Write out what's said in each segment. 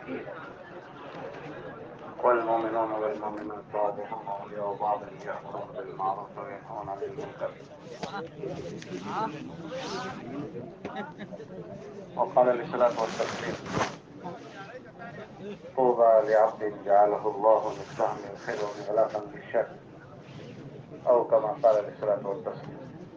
والمؤمنون والمؤمنات بعضهم أولياء بعض يأمرون بالمعروف وينهون عن المنكر وقال عليه الصلاة والتسليم طوبى لعبد جعله الله مفتاحا للخير ومغلاقا للشر او كما قال عليه الصلاة والتسلیم.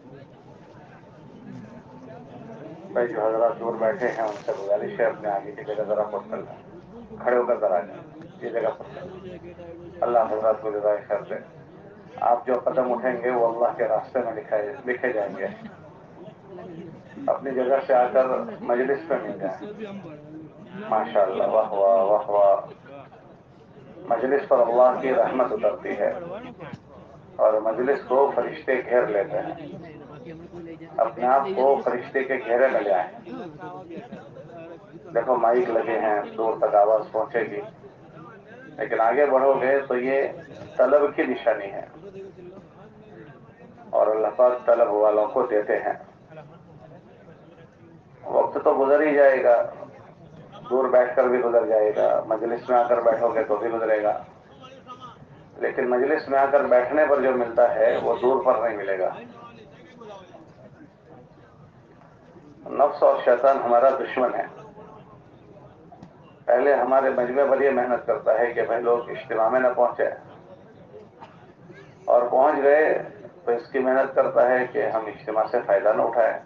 بھائی جو حضرات دور بیٹھے ہیں ان سے گزارش ہے اپنے آگے کی جگہ ذرا پر کر لیں، کھڑے ہو کر ذرا جائیں یہ جگہ پر کر. اللہ حضرات کو جزائے خیر دے. آپ جو قدم اٹھیں گے وہ اللہ کے راستے میں لکھے جائیں گے. اپنی جگہ سے آ کر مجلس پہ مل جائیں. ماشاء اللہ، واہ واہ واہ واہ. مجلس پر اللہ کی رحمت اترتی ہے اور مجلس کو فرشتے گھیر لیتے ہیں. اپنے آپ کو فرشتے کے گھیرے میں لے آئیں. دیکھو مائک لگے ہیں، دور تک آواز پہنچے گی، لیکن آگے بڑھو گے تو یہ طلب کی نشانی ہے اور اللہ پاک طلب والوں کو دیتے ہیں. وقت تو گزر ہی جائے گا، دور بیٹھ کر بھی گزر جائے گا، مجلس میں آ کر بیٹھو گے تو بھی گزرے گا، لیکن مجلس میں آ کر بیٹھنے پر جو ملتا ہے وہ دور پر نہیں ملے گا. نفس اور شیطان ہمارا دشمن ہے. پہلے ہمارے مجمع پر یہ محنت کرتا ہے کہ بھائی لوگ اجتماع میں نہ پہنچے، اور پہنچ گئے تو اس کی محنت کرتا ہے کہ ہم اجتماع سے فائدہ نہ اٹھائیں.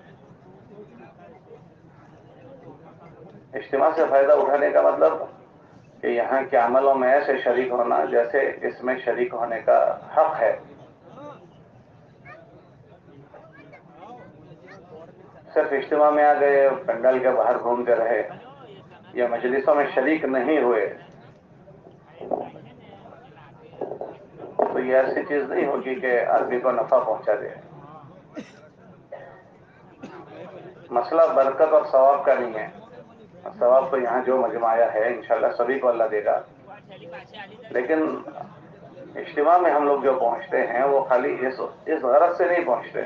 اجتماع سے فائدہ اٹھانے کا مطلب کہ یہاں کے عملوں میں ایسے شریک ہونا جیسے اس میں شریک ہونے کا حق ہے. صرف اجتماع میں آ گئے، پنڈال کے باہر گھومتے رہے یا مجلسوں میں شریک نہیں ہوئے تو یہ ایسی چیز نہیں ہوگی کہ آدمی کو نفع پہنچا دے. مسئلہ برکت اور ثواب کا نہیں ہے. ثواب تو یہاں جو مجمع آیا ہے انشاءاللہ سبھی کو اللہ دے گا، لیکن اجتماع میں ہم لوگ جو پہنچتے ہیں وہ خالی اس غرض سے نہیں پہنچتے،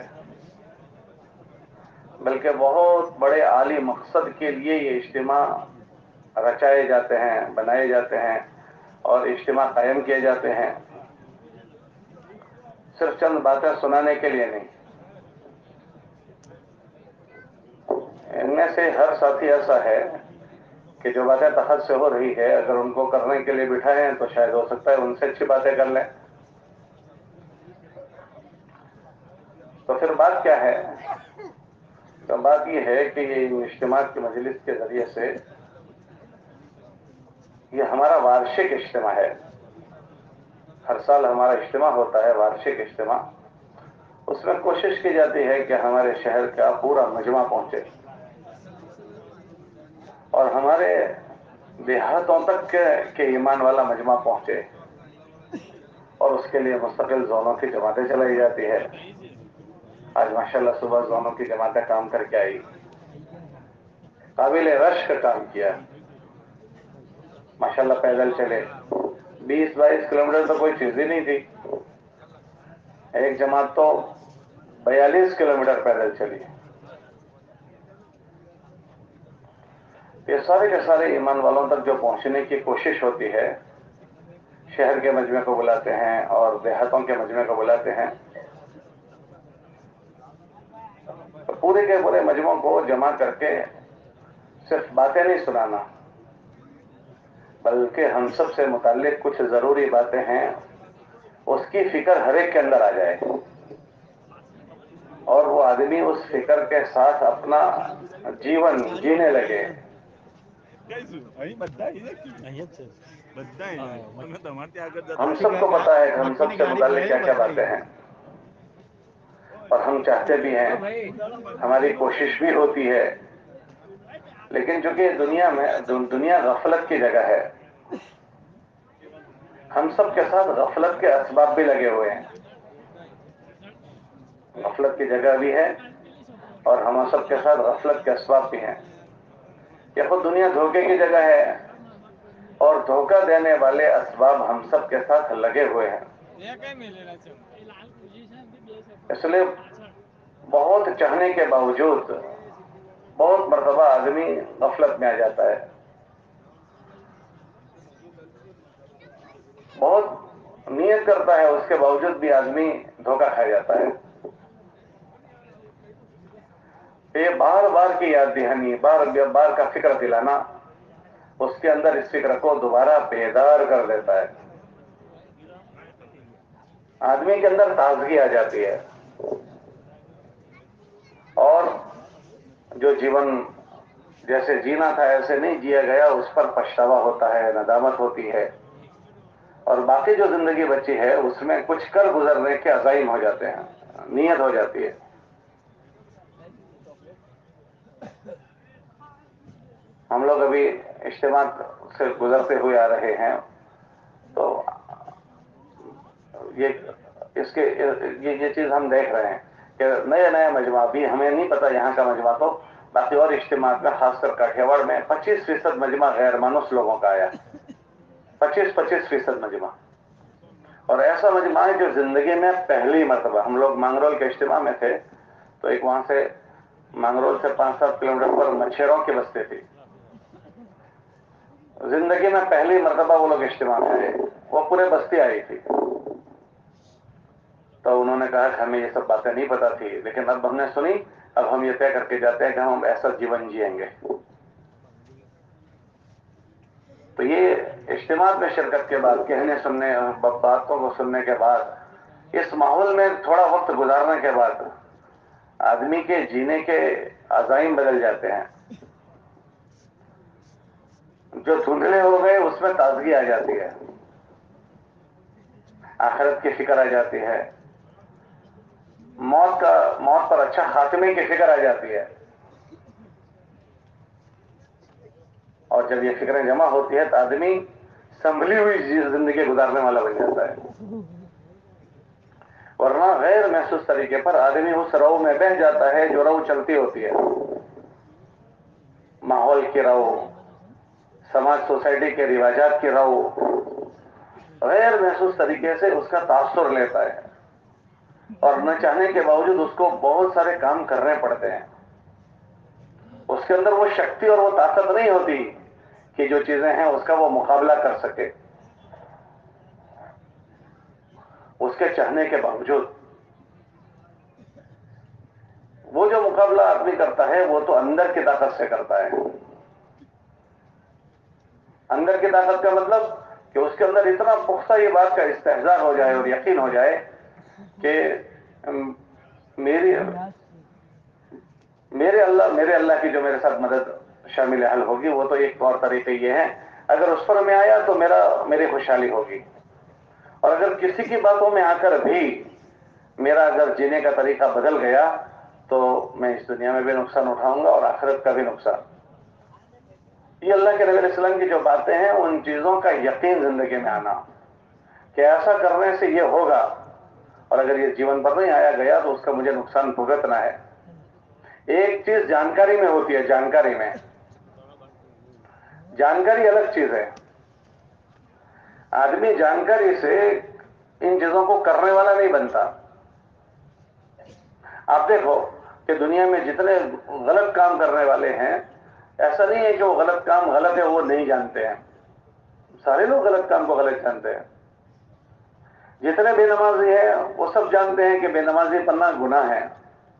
بلکہ بہت بڑے عالی مقصد کے لیے یہ اجتماع رچائے جاتے ہیں، بنائے جاتے ہیں اور اجتماع قائم کیے جاتے ہیں. صرف چند باتیں سنانے کے لیے نہیں. ان میں سے ہر ساتھی ایسا ہے کہ جو باتیں تحت سے ہو رہی ہے اگر ان کو کرنے کے لیے بٹھائیں تو شاید ہو سکتا ہے ان سے اچھی باتیں کر لیں. تو پھر بات کیا ہے؟ تو بات یہ ہے کہ یہ اجتماع کی مجلس کے ذریعے سے یہ ہمارا وارشک اجتماع ہے. ہر سال ہمارا اجتماع ہوتا ہے، وارشک اجتماع. اس میں کوشش کی جاتی ہے کہ ہمارے شہر کا پورا مجمع پہنچے اور ہمارے دیہاتوں تک کے ایمان والا مجمع پہنچے، اور اس کے لیے مستقل زونوں کی جماعتیں چلائی جاتی ہے. آج ماشاءاللہ صبح زونوں کی جماعتیں کام کر کے آئی، قابل رشک کام کیا. ماشاءاللہ پیدل چلے، 20-22 کلومیٹر تو کوئی چیز ہی نہیں تھی. ایک جماعت تو 42 کلومیٹر پیدل چلی. یہ سارے کے سارے ایمان والوں تک جو پہنچنے کی کوشش ہوتی ہے، شہر کے مجمع کو بلاتے ہیں اور دیہاتوں کے مجمع کو بلاتے ہیں. پورے کے پورے مجموعوں کو جمع کر کے صرف باتیں نہیں سنانا، بلکہ ہم سب سے متعلق کچھ ضروری باتیں ہیں اس کی فکر ہر ایک کے اندر آ جائے اور وہ آدمی اس فکر کے ساتھ اپنا جیون جینے لگے. ہم سب کو پتا ہے کہ ہم سب سے متعلق کیا کیا باتیں ہیں اور ہم چاہتے بھی ہیں، ہماری کوشش بھی ہوتی ہے، لیکن چونکہ دنیا غفلت کی جگہ ہے، ہم سب کے ساتھ غفلت کے اسباب بھی لگے ہوئے ہیں. غفلت کی جگہ بھی ہے اور ہم سب کے ساتھ غفلت کے اسباب بھی ہیں. یہ خود دنیا دھوکے کی جگہ ہے اور دھوکہ دینے والے اسباب ہم سب کے ساتھ لگے ہوئے ہیں. اس لیے بہت چاہنے کے باوجود بہت مرتبہ آدمی غفلت میں آ جاتا ہے. بہت نیت کرتا ہے، اس کے باوجود بھی آدمی دھوکہ کھا جاتا ہے. یہ بار بار کی یاد دہانی، بار بار کا فکر دلانا اس کے اندر اس فکر کو دوبارہ بیدار کر دیتا ہے. آدمی کے اندر تازگی آ جاتی ہے، اور جو جیون جیسے جینا تھا ایسے نہیں جیا گیا اس پر پچھتاوا ہوتا ہے، ندامت ہوتی ہے، اور باقی جو زندگی بچی ہے اس میں کچھ کر گزرنے کے عزائم ہو جاتے ہیں، نیت ہو جاتی ہے. ہم لوگ ابھی اجتماع سے گزرتے ہوئے آ رہے ہیں، تو یہ چیز ہم دیکھ رہے ہیں کہ نیا مجموعہ بھی، ہمیں نہیں پتا یہاں کا مجموعہ، تو باقی اور اجتماع میں خاص کر کاٹھیاواڑ میں 25% مجموعہ غیر مانوس لوگوں کا آیا. 25% مجموعہ. اور ایسا مجموعہ ہے جو زندگی میں پہلی مرتبہ، ہم لوگ مانگرول کے اجتماع میں تھے، تو ایک وہاں سے مانگرول سے 5-7 کلومیٹر پر مچھیروں کی بستی تھی. زندگی میں پہلی مرتبہ وہ لوگ اجتماع میں آئے، وہ پورے بستی آئی تھی. تو انہوں نے کہا کہ ہمیں یہ سب باتیں نہیں پتا تھی، لیکن اب ہم نے سنی، اب ہم یہ طے کر کے جاتے ہیں کہ ہم ایسا جیون جیئیں گے. تو یہ اجتماع میں شرکت کے بعد، کہنے سننے، باتوں کو سننے کے بعد، اس ماحول میں تھوڑا وقت گزارنے کے بعد آدمی کے جینے کے عزائم بدل جاتے ہیں. جو دھندلے ہو گئے اس میں تازگی آ جاتی ہے، آخرت کی فکر آ جاتی ہے، موت پر اچھا خاتمے کی فکر آ جاتی ہے. اور جب یہ فکریں جمع ہوتی ہے تو آدمی سنبھلی ہوئی زندگی گزارنے والا بن جاتا ہے. ورنہ غیر محسوس طریقے پر آدمی اس رو میں بہہ جاتا ہے جو رو چلتی ہوتی ہے، ماحول کی رو، سماج سوسائٹی کے رواجات کی رو، غیر محسوس طریقے سے اس کا تاثر لیتا ہے، اور نہ چاہنے کے باوجود اس کو بہت سارے کام کرنے پڑتے ہیں. اس کے اندر وہ شکتی اور وہ طاقت نہیں ہوتی کہ جو چیزیں ہیں اس کا وہ مقابلہ کر سکے. اس کے چاہنے کے باوجود وہ جو مقابلہ آدمی کرتا ہے وہ تو اندر کی طاقت سے کرتا ہے. اندر کی طاقت کا مطلب کہ اس کے اندر اتنا پختہ یہ بات کا استحضار ہو جائے اور یقین ہو جائے کہ میرے اللہ کی جو میرے ساتھ مدد شامل حل ہوگی، وہ تو ایک طور طریقے یہ ہے، اگر اس پر میں آیا تو میری خوشحالی ہوگی، اور اگر کسی کی باتوں میں آ کر بھی میرا اگر جینے کا طریقہ بدل گیا تو میں اس دنیا میں بھی نقصان اٹھاؤں گا اور آخرت کا بھی نقصان. یہ اللہ کے نبی علیہ السلام کی جو باتیں ہیں، ان چیزوں کا یقین زندگی میں آنا کہ ایسا کرنے سے یہ ہوگا، اور اگر یہ جیون پر نہیں آیا گیا تو اس کا مجھے نقصان بھگتنا ہے. ایک چیز جانکاری میں ہوتی ہے، جانکاری الگ چیز ہے. آدمی جانکاری سے ان چیزوں کو کرنے والا نہیں بنتا. آپ دیکھو کہ دنیا میں جتنے غلط کام کرنے والے ہیں، ایسا نہیں ہے کہ وہ غلط کام غلط ہے وہ نہیں جانتے ہیں، سارے لوگ غلط کام کو غلط جانتے ہیں. جتنے بے نمازی ہیں وہ سب جانتے ہیں کہ بے نمازی پڑھنا گناہ ہے.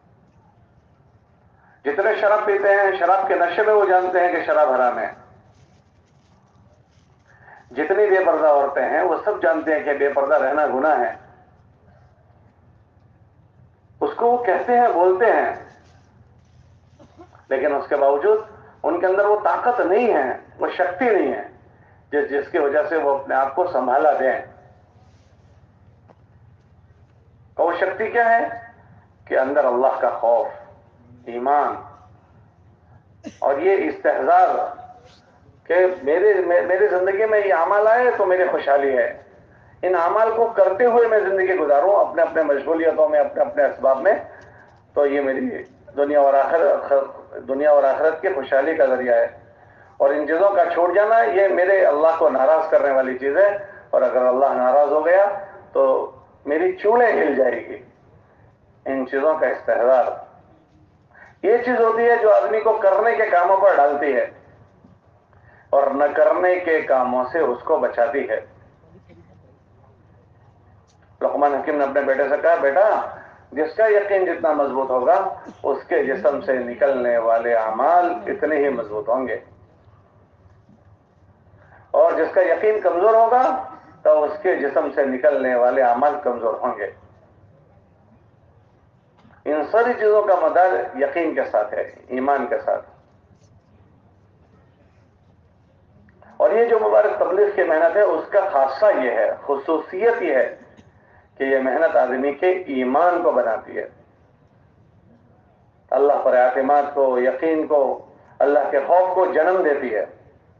جتنے شراب پیتے ہیں، شراب کے نشے میں وہ جانتے ہیں کہ شراب حرام ہے. جتنی بے پردہ عورتیں ہیں وہ سب جانتے ہیں کہ بے پردہ رہنا گناہ ہے. اس کو وہ کہتے ہیں، بولتے ہیں، لیکن اس کے باوجود ان کے اندر وہ طاقت نہیں ہے، وہ شکتی نہیں ہے جس کی وجہ سے وہ اپنے آپ کو سنبھالا دیں. اور وہ شکتی کیا ہے کہ اندر اللہ کا خوف، ایمان، اور یہ استحضار کہ میری زندگی میں یہ اعمال آئے تو میری خوشحالی ہے. ان اعمال کو کرتے ہوئے میں زندگی گزاروں اپنے اپنے مشغولیتوں میں، اپنے اپنے اسباب میں، تو یہ میری دنیا اور آخرت کی خوشحالی کا ذریعہ ہے. اور ان چیزوں کا چھوڑ جانا یہ میرے اللہ کو ناراض کرنے والی چیز ہے، اور اگر اللہ ناراض ہو گیا تو میری چولیں ہل جائے گی. ان چیزوں کا استحضار یہ چیز ہوتی ہے جو آدمی کو کرنے کے کاموں پر ڈالتی ہے اور نہ کرنے کے کاموں سے اس کو بچاتی ہے. لقمان حکیم نے اپنے بیٹے سے کہا بیٹا جس کا یقین جتنا مضبوط ہوگا اس کے جسم سے نکلنے والے اعمال اتنے ہی مضبوط ہوں گے، اور جس کا یقین کمزور ہوگا تو اس کے جسم سے نکلنے والے اعمال کمزور ہوں گے۔ ان ساری چیزوں کا مدار یقین کے ساتھ ہے، ایمان کے ساتھ۔ اور یہ جو مبارک تبلیغ کی محنت ہے اس کا خاصہ یہ ہے، خصوصیت یہ ہے کہ یہ محنت آدمی کے ایمان کو بناتی ہے، اللہ پر اعتماد کو، یقین کو، اللہ کے خوف کو جنم دیتی ہے۔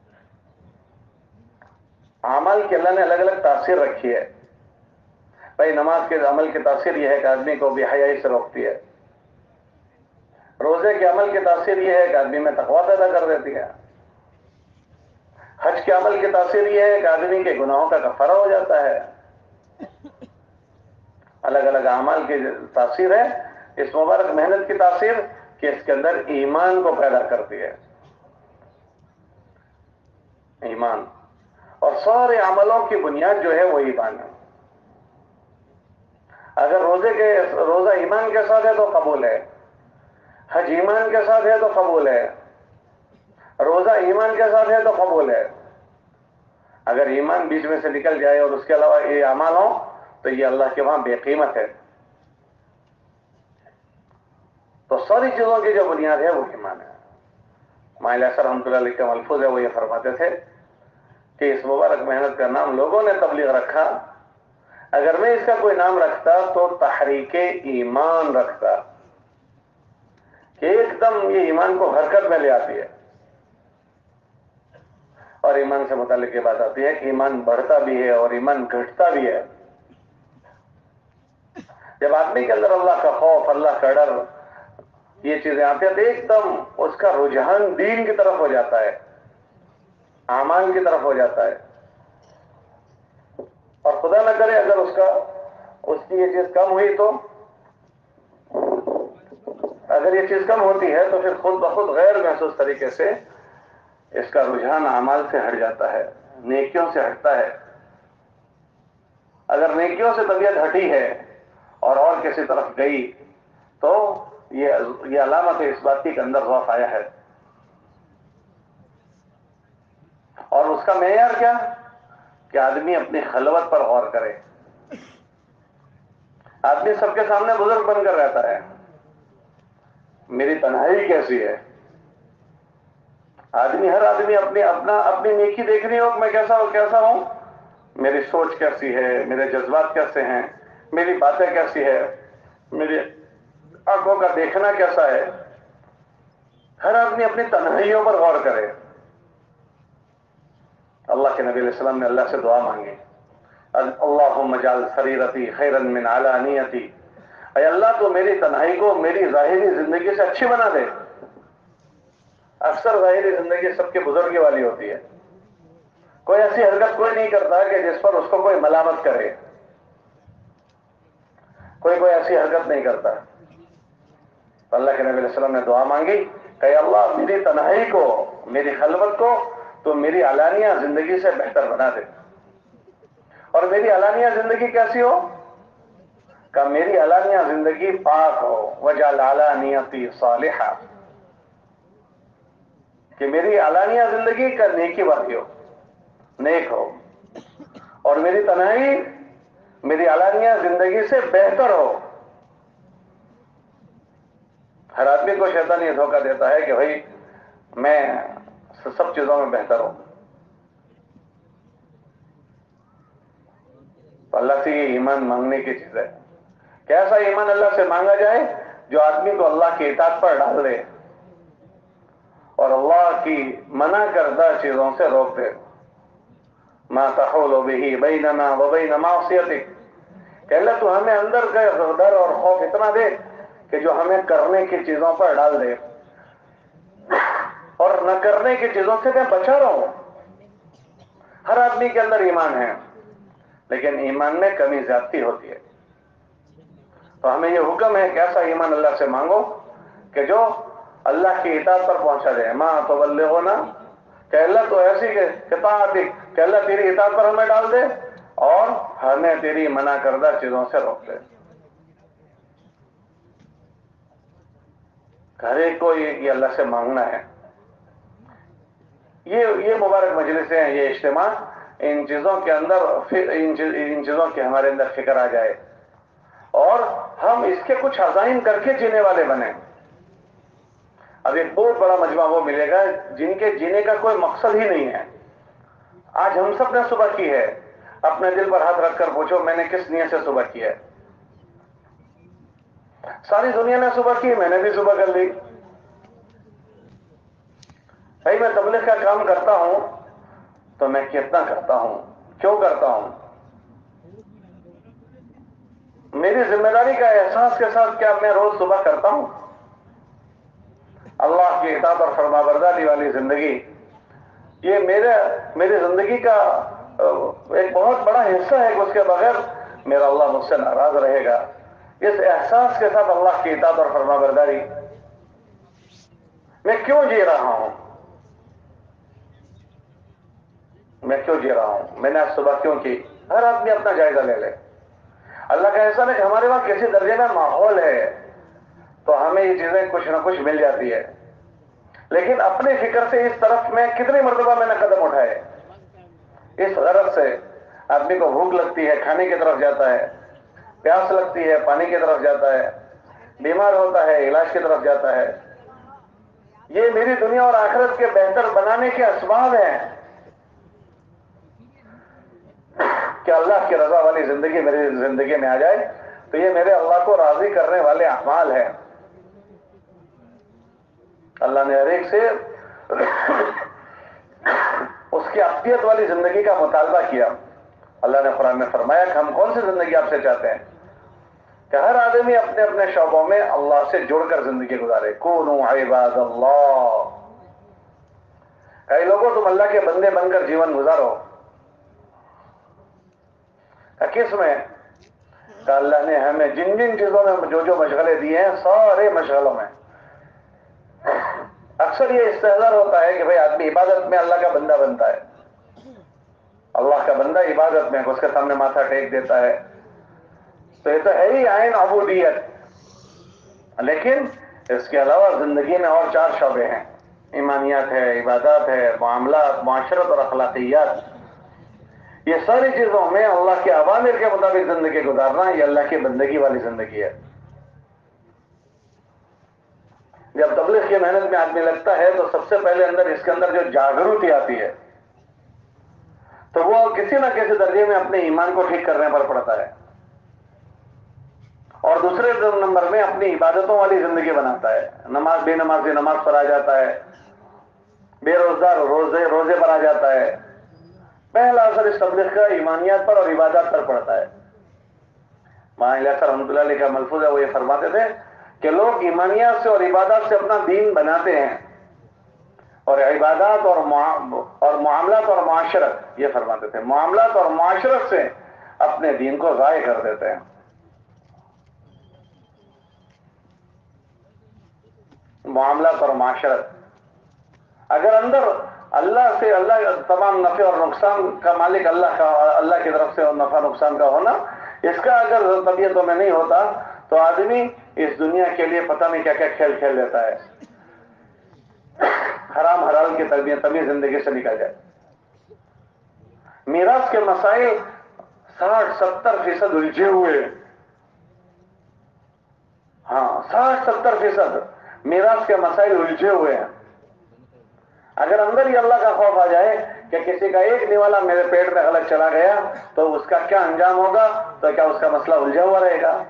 اعمال کی اللہ نے الگ الگ تاثیر رکھی ہے۔ بھائی نماز کے عمل کی تاثیر یہ ہے کہ آدمی کو بے حیائی سے روکتی ہے، روزے کے عمل کی تاثیر یہ ہے کہ آدمی میں تقویٰ پیدا کر دیتی ہے، حج کے عمل کی تاثیر یہ ہے کہ آدمی کے گناہوں کا کفارہ ہو جاتا ہے۔ الگ الگ اعمال کی تاثیر ہے، اس مبارک محنت کی تاثیر کہ اس کے اندر ایمان کو پیدا کرتی ہے، ایمان۔ اور سارے عملوں کی بنیاد جو ہے وہ ایمان ہے۔ اگر روزہ ایمان کے ساتھ ہے تو قبول ہے، حج ایمان کے ساتھ ہے تو قبول ہے، روزہ ایمان کے ساتھ ہے تو قبول ہے۔ اگر ایمان بیچ میں سے نکل جائے اور اس کے علاوہ یہ اعمال ہوں تو یہ اللہ کے وہاں بے قیمت ہے۔ تو ساری چیزوں کی جو بنیاد ہے وہ ایمان ہے۔ مائل ایسا رحمۃ اللہ علیہ کا ملفوظ ہے، وہ یہ فرماتے تھے کہ اس مبارک محنت کا نام لوگوں نے تبلیغ رکھا، اگر میں اس کا کوئی نام رکھتا تو تحریک ایمان رکھتا، کہ ایک دم یہ ایمان کو حرکت میں لے آتی ہے۔ اور ایمان سے متعلق یہ بات آتی ہے کہ ایمان بڑھتا بھی ہے اور ایمان گھٹتا بھی ہے۔ جب آدمی کے اندر اللہ کا خوف، اللہ کا ڈر، یہ چیزیں آتی ہیں تو ایک دم اس کا رجحان دین کی طرف ہو جاتا ہے، اعمال کی طرف ہو جاتا ہے۔ اور خدا نہ کرے اگر اس کی یہ چیز کم ہوئی تو، اگر یہ چیز کم ہوتی ہے تو پھر خود بخود غیر محسوس طریقے سے اس کا رجحان اعمال سے ہٹ جاتا ہے، نیکیوں سے ہٹتا ہے۔ اگر نیکیوں سے طبیعت ہٹی ہے اور کسی طرف گئی تو یہ علامت ہے اس بات کی کہ اندر ضعف آیا ہے۔ اور اس کا معیار کیا کہ آدمی اپنی خلوت پر غور کرے۔ آدمی سب کے سامنے بزرگ بن کر رہتا ہے، میری تنہائی کیسی ہے؟ ہر آدمی اپنی نیکی دیکھ رہی ہو کہ میں کیسا ہوں، میری سوچ کیسی ہے، میرے جذبات کیسے ہیں، میری باتیں کیسی ہے، میری آنکھوں کا دیکھنا کیسا ہے۔ ہر آدمی اپنی تنہائیوں پر غور کرے۔ اللہ کے نبی علیہ السلام نے اللہ سے دعا مانگی، اللہم اجعل سریرتی خیرا من علانیتی، اے اللہ تو میری تنہائی کو میری ظاہری زندگی سے اچھی بنا دے۔ اکثر ظاہری زندگی سب کے بزرگی والی ہوتی ہے، کوئی ایسی حرکت کوئی نہیں کرتا کہ جس پر اس کو کوئی ملامت کرے، کوئی ایسی حرکت نہیں کرتا۔ تو اللہ کے نبی علیہ السلام نے دعا مانگی کہ اے اللہ میری تنہائی کو، میری خلوت کو تو میری علانیہ زندگی سے بہتر بنا دے۔ اور میری علانیہ زندگی کیسی ہو؟ کہ میری علانیہ زندگی پاک ہو، وجعل علانیتی صالحہ، کہ میری علانیہ زندگی کا نیکی والی ہو، نیک ہو، اور میری تنہائی میری علانیہ زندگی سے بہتر ہو۔ ہر آدمی کو شیطان یہ دھوکہ دیتا ہے کہ بھائی میں سب چیزوں میں بہتر ہوں۔ تو اللہ سے یہ ایمان مانگنے کی چیز ہے کہ ایسا ایمان اللہ سے مانگا جائے جو آدمی کو اللہ کی اطاعت پر ڈال دے اور اللہ کی منع کردہ چیزوں سے روک دے۔ ما تحول به بیننا وبین معصیتک، کہ اللہ تو ہمیں اندر کا ڈر اور خوف اتنا دے کہ جو ہمیں کرنے کی چیزوں پر ڈال دے اور نہ کرنے کی چیزوں سے میں بچا رہا ہوں۔ ہر آدمی کے اندر ایمان ہے لیکن ایمان میں کمی زیادتی ہوتی ہے۔ تو ہمیں یہ حکم ہے کہ ایسا ایمان اللہ سے مانگو کہ جو اللہ کی اطاعت پر پہنچا جائے۔ ما تبلغنا، کہ اللہ تو ایسی کہ طاعتک، کہ اللہ تیری اطاعت پر ہمیں ڈال دے اور ہمیں تیری منع کردہ چیزوں سے روک دے۔ ہر ایک کو یہ اللہ سے مانگنا ہے۔ یہ مبارک مجلسیں ہیں، یہ اجتماع، ان چیزوں کے اندر ان چیزوں کی ہمارے اندر فکر آ جائے اور ہم اس کے کچھ عزائم کر کے جینے والے بنیں۔ اب ایک بہت بڑا مجمع وہ ملے گا جن کے جینے کا کوئی مقصد ہی نہیں ہے۔ آج ہم سب نے صبح کی ہے، اپنے دل پر ہاتھ رکھ کر پوچھو میں نے کس نیت سے صبح کی ہے؟ ساری دنیا نے صبح کی، میں نے بھی صبح کر لی۔ بھائی میں تبلیغ کا کام کرتا ہوں تو میں کتنا کرتا ہوں، کیوں کرتا ہوں؟ میری ذمہ داری کا احساس کے ساتھ کیا میں روز صبح کرتا ہوں؟ اللہ کی اطاعت اور فرما برداری والی زندگی، یہ میری زندگی کا ایک بہت بڑا حصہ ہے کہ اس کے بغیر میرا اللہ مجھ سے ناراض رہے گا۔ اس احساس کے ساتھ اللہ کی اطاعت اور فرما برداری میں کیوں جی رہا ہوں؟ میں کیوں جی رہا ہوں؟ میں نے آج صبح کیوں کی؟ ہر آدمی اپنا جائزہ لے لے۔ اللہ کا احسان ہے کہ ہمارے وہاں کسی درجے میں ماحول ہے تو ہمیں یہ چیزیں کچھ نہ کچھ مل جاتی ہے، لیکن اپنی فکر سے اس طرف میں کتنی مرتبہ میں نے قدم اٹھائے؟ اس غرض سے آدمی کو بھوک لگتی ہے، کھانے کی طرف جاتا ہے، پیاس لگتی ہے، پانی کی طرف جاتا ہے، بیمار ہوتا ہے، علاج کی طرف جاتا ہے۔ یہ میری دنیا اور آخرت کے بہتر بنانے کے اسباب ہیں کہ اللہ کی رضا والی زندگی میری زندگی میں آ جائے، تو یہ میرے اللہ کو راضی کرنے والے اعمال ہیں۔ اللہ نے ہر ایک سے اس کی عبدیت والی زندگی کا مطالبہ کیا۔ اللہ نے قرآن میں فرمایا کہ ہم کون سی زندگی آپ سے چاہتے ہیں؟ کہ ہر آدمی اپنے اپنے شعبوں میں اللہ سے جڑ کر زندگی گزارے۔ کونوا عباد اللہ، کئی لوگوں تم اللہ کے بندے بن کر جیون گزارو۔ کس میں؟ کہ اللہ نے ہمیں جن جن چیزوں میں جو مشغلے دیے ہیں، سارے مشغلوں میں اکثر یہ استحضار ہوتا ہے کہ بھئی آدمی عبادت میں اللہ کا بندہ بنتا ہے، اللہ کا بندہ عبادت میں اس کے سامنے ماتھا ٹیک دیتا ہے، تو یہ تو ہے ہی عین عبودیت۔ لیکن اس کے علاوہ زندگی میں اور 4 شعبے ہیں، ایمانیات ہے، عبادات ہے، معاملات، معاشرت اور اخلاقیات۔ یہ ساری چیزوں میں اللہ کے اوامر کے مطابق زندگی گزارنا، یہ اللہ کی بندگی والی زندگی ہے۔ جب تبلیغ کی محنت میں آدمی لگتا ہے تو سب سے پہلے اس کے اندر جو جاگروتی آتی ہے تو وہ کسی نہ کسی درجے میں اپنے ایمان کو ٹھیک کرنے پر پڑتا ہے، اور دوسرے نمبر میں اپنی عبادتوں والی زندگی بناتا ہے۔ نماز بے نمازی نماز پر آ جاتا ہے، بے روزدار روزے پر آ جاتا ہے۔ پہلا اثر اس تبلیغ کا ایمانیات پر اور عبادات پر پڑتا ہے۔ ماں الیاس رحمۃ اللہ علیہ کا ملفوظ ہے، وہ یہ فرماتے تھے کہ لوگ ایمانیات سے اور عبادات سے اپنا دین بناتے ہیں، اور عبادات اور معاملات اور معاشرت، یہ فرماتے تھے، معاملات اور معاشرت سے اپنے دین کو ضائع کر دیتے ہیں۔ معاملات اور معاشرت، اگر اندر اللہ سے، اللہ تمام نفع اور نقصان کا مالک اللہ کی طرف سے اور نفع نقصان کا ہونا، اس کا اگر طبیعتوں میں نہیں ہوتا تو آدمی اس دنیا کے لیے پتہ نہیں کیا کیا کھیل کھیل لیتا ہے، حرام حلال کی تمیز زندگی سے نکل جائے۔ میراث کے مسائل 60-70% الجھے ہوئے، ہاں 60-70% میراث کے مسائل الجھے ہوئے ہیں۔ اگر اندر ہی اللہ کا خوف آ جائے کہ کسی کا ایک نوالا میرے پیٹ میں غلط چلا گیا تو اس کا کیا انجام ہوگا، تو کیا اس کا مسئلہ الجھا ہوا رہے گا؟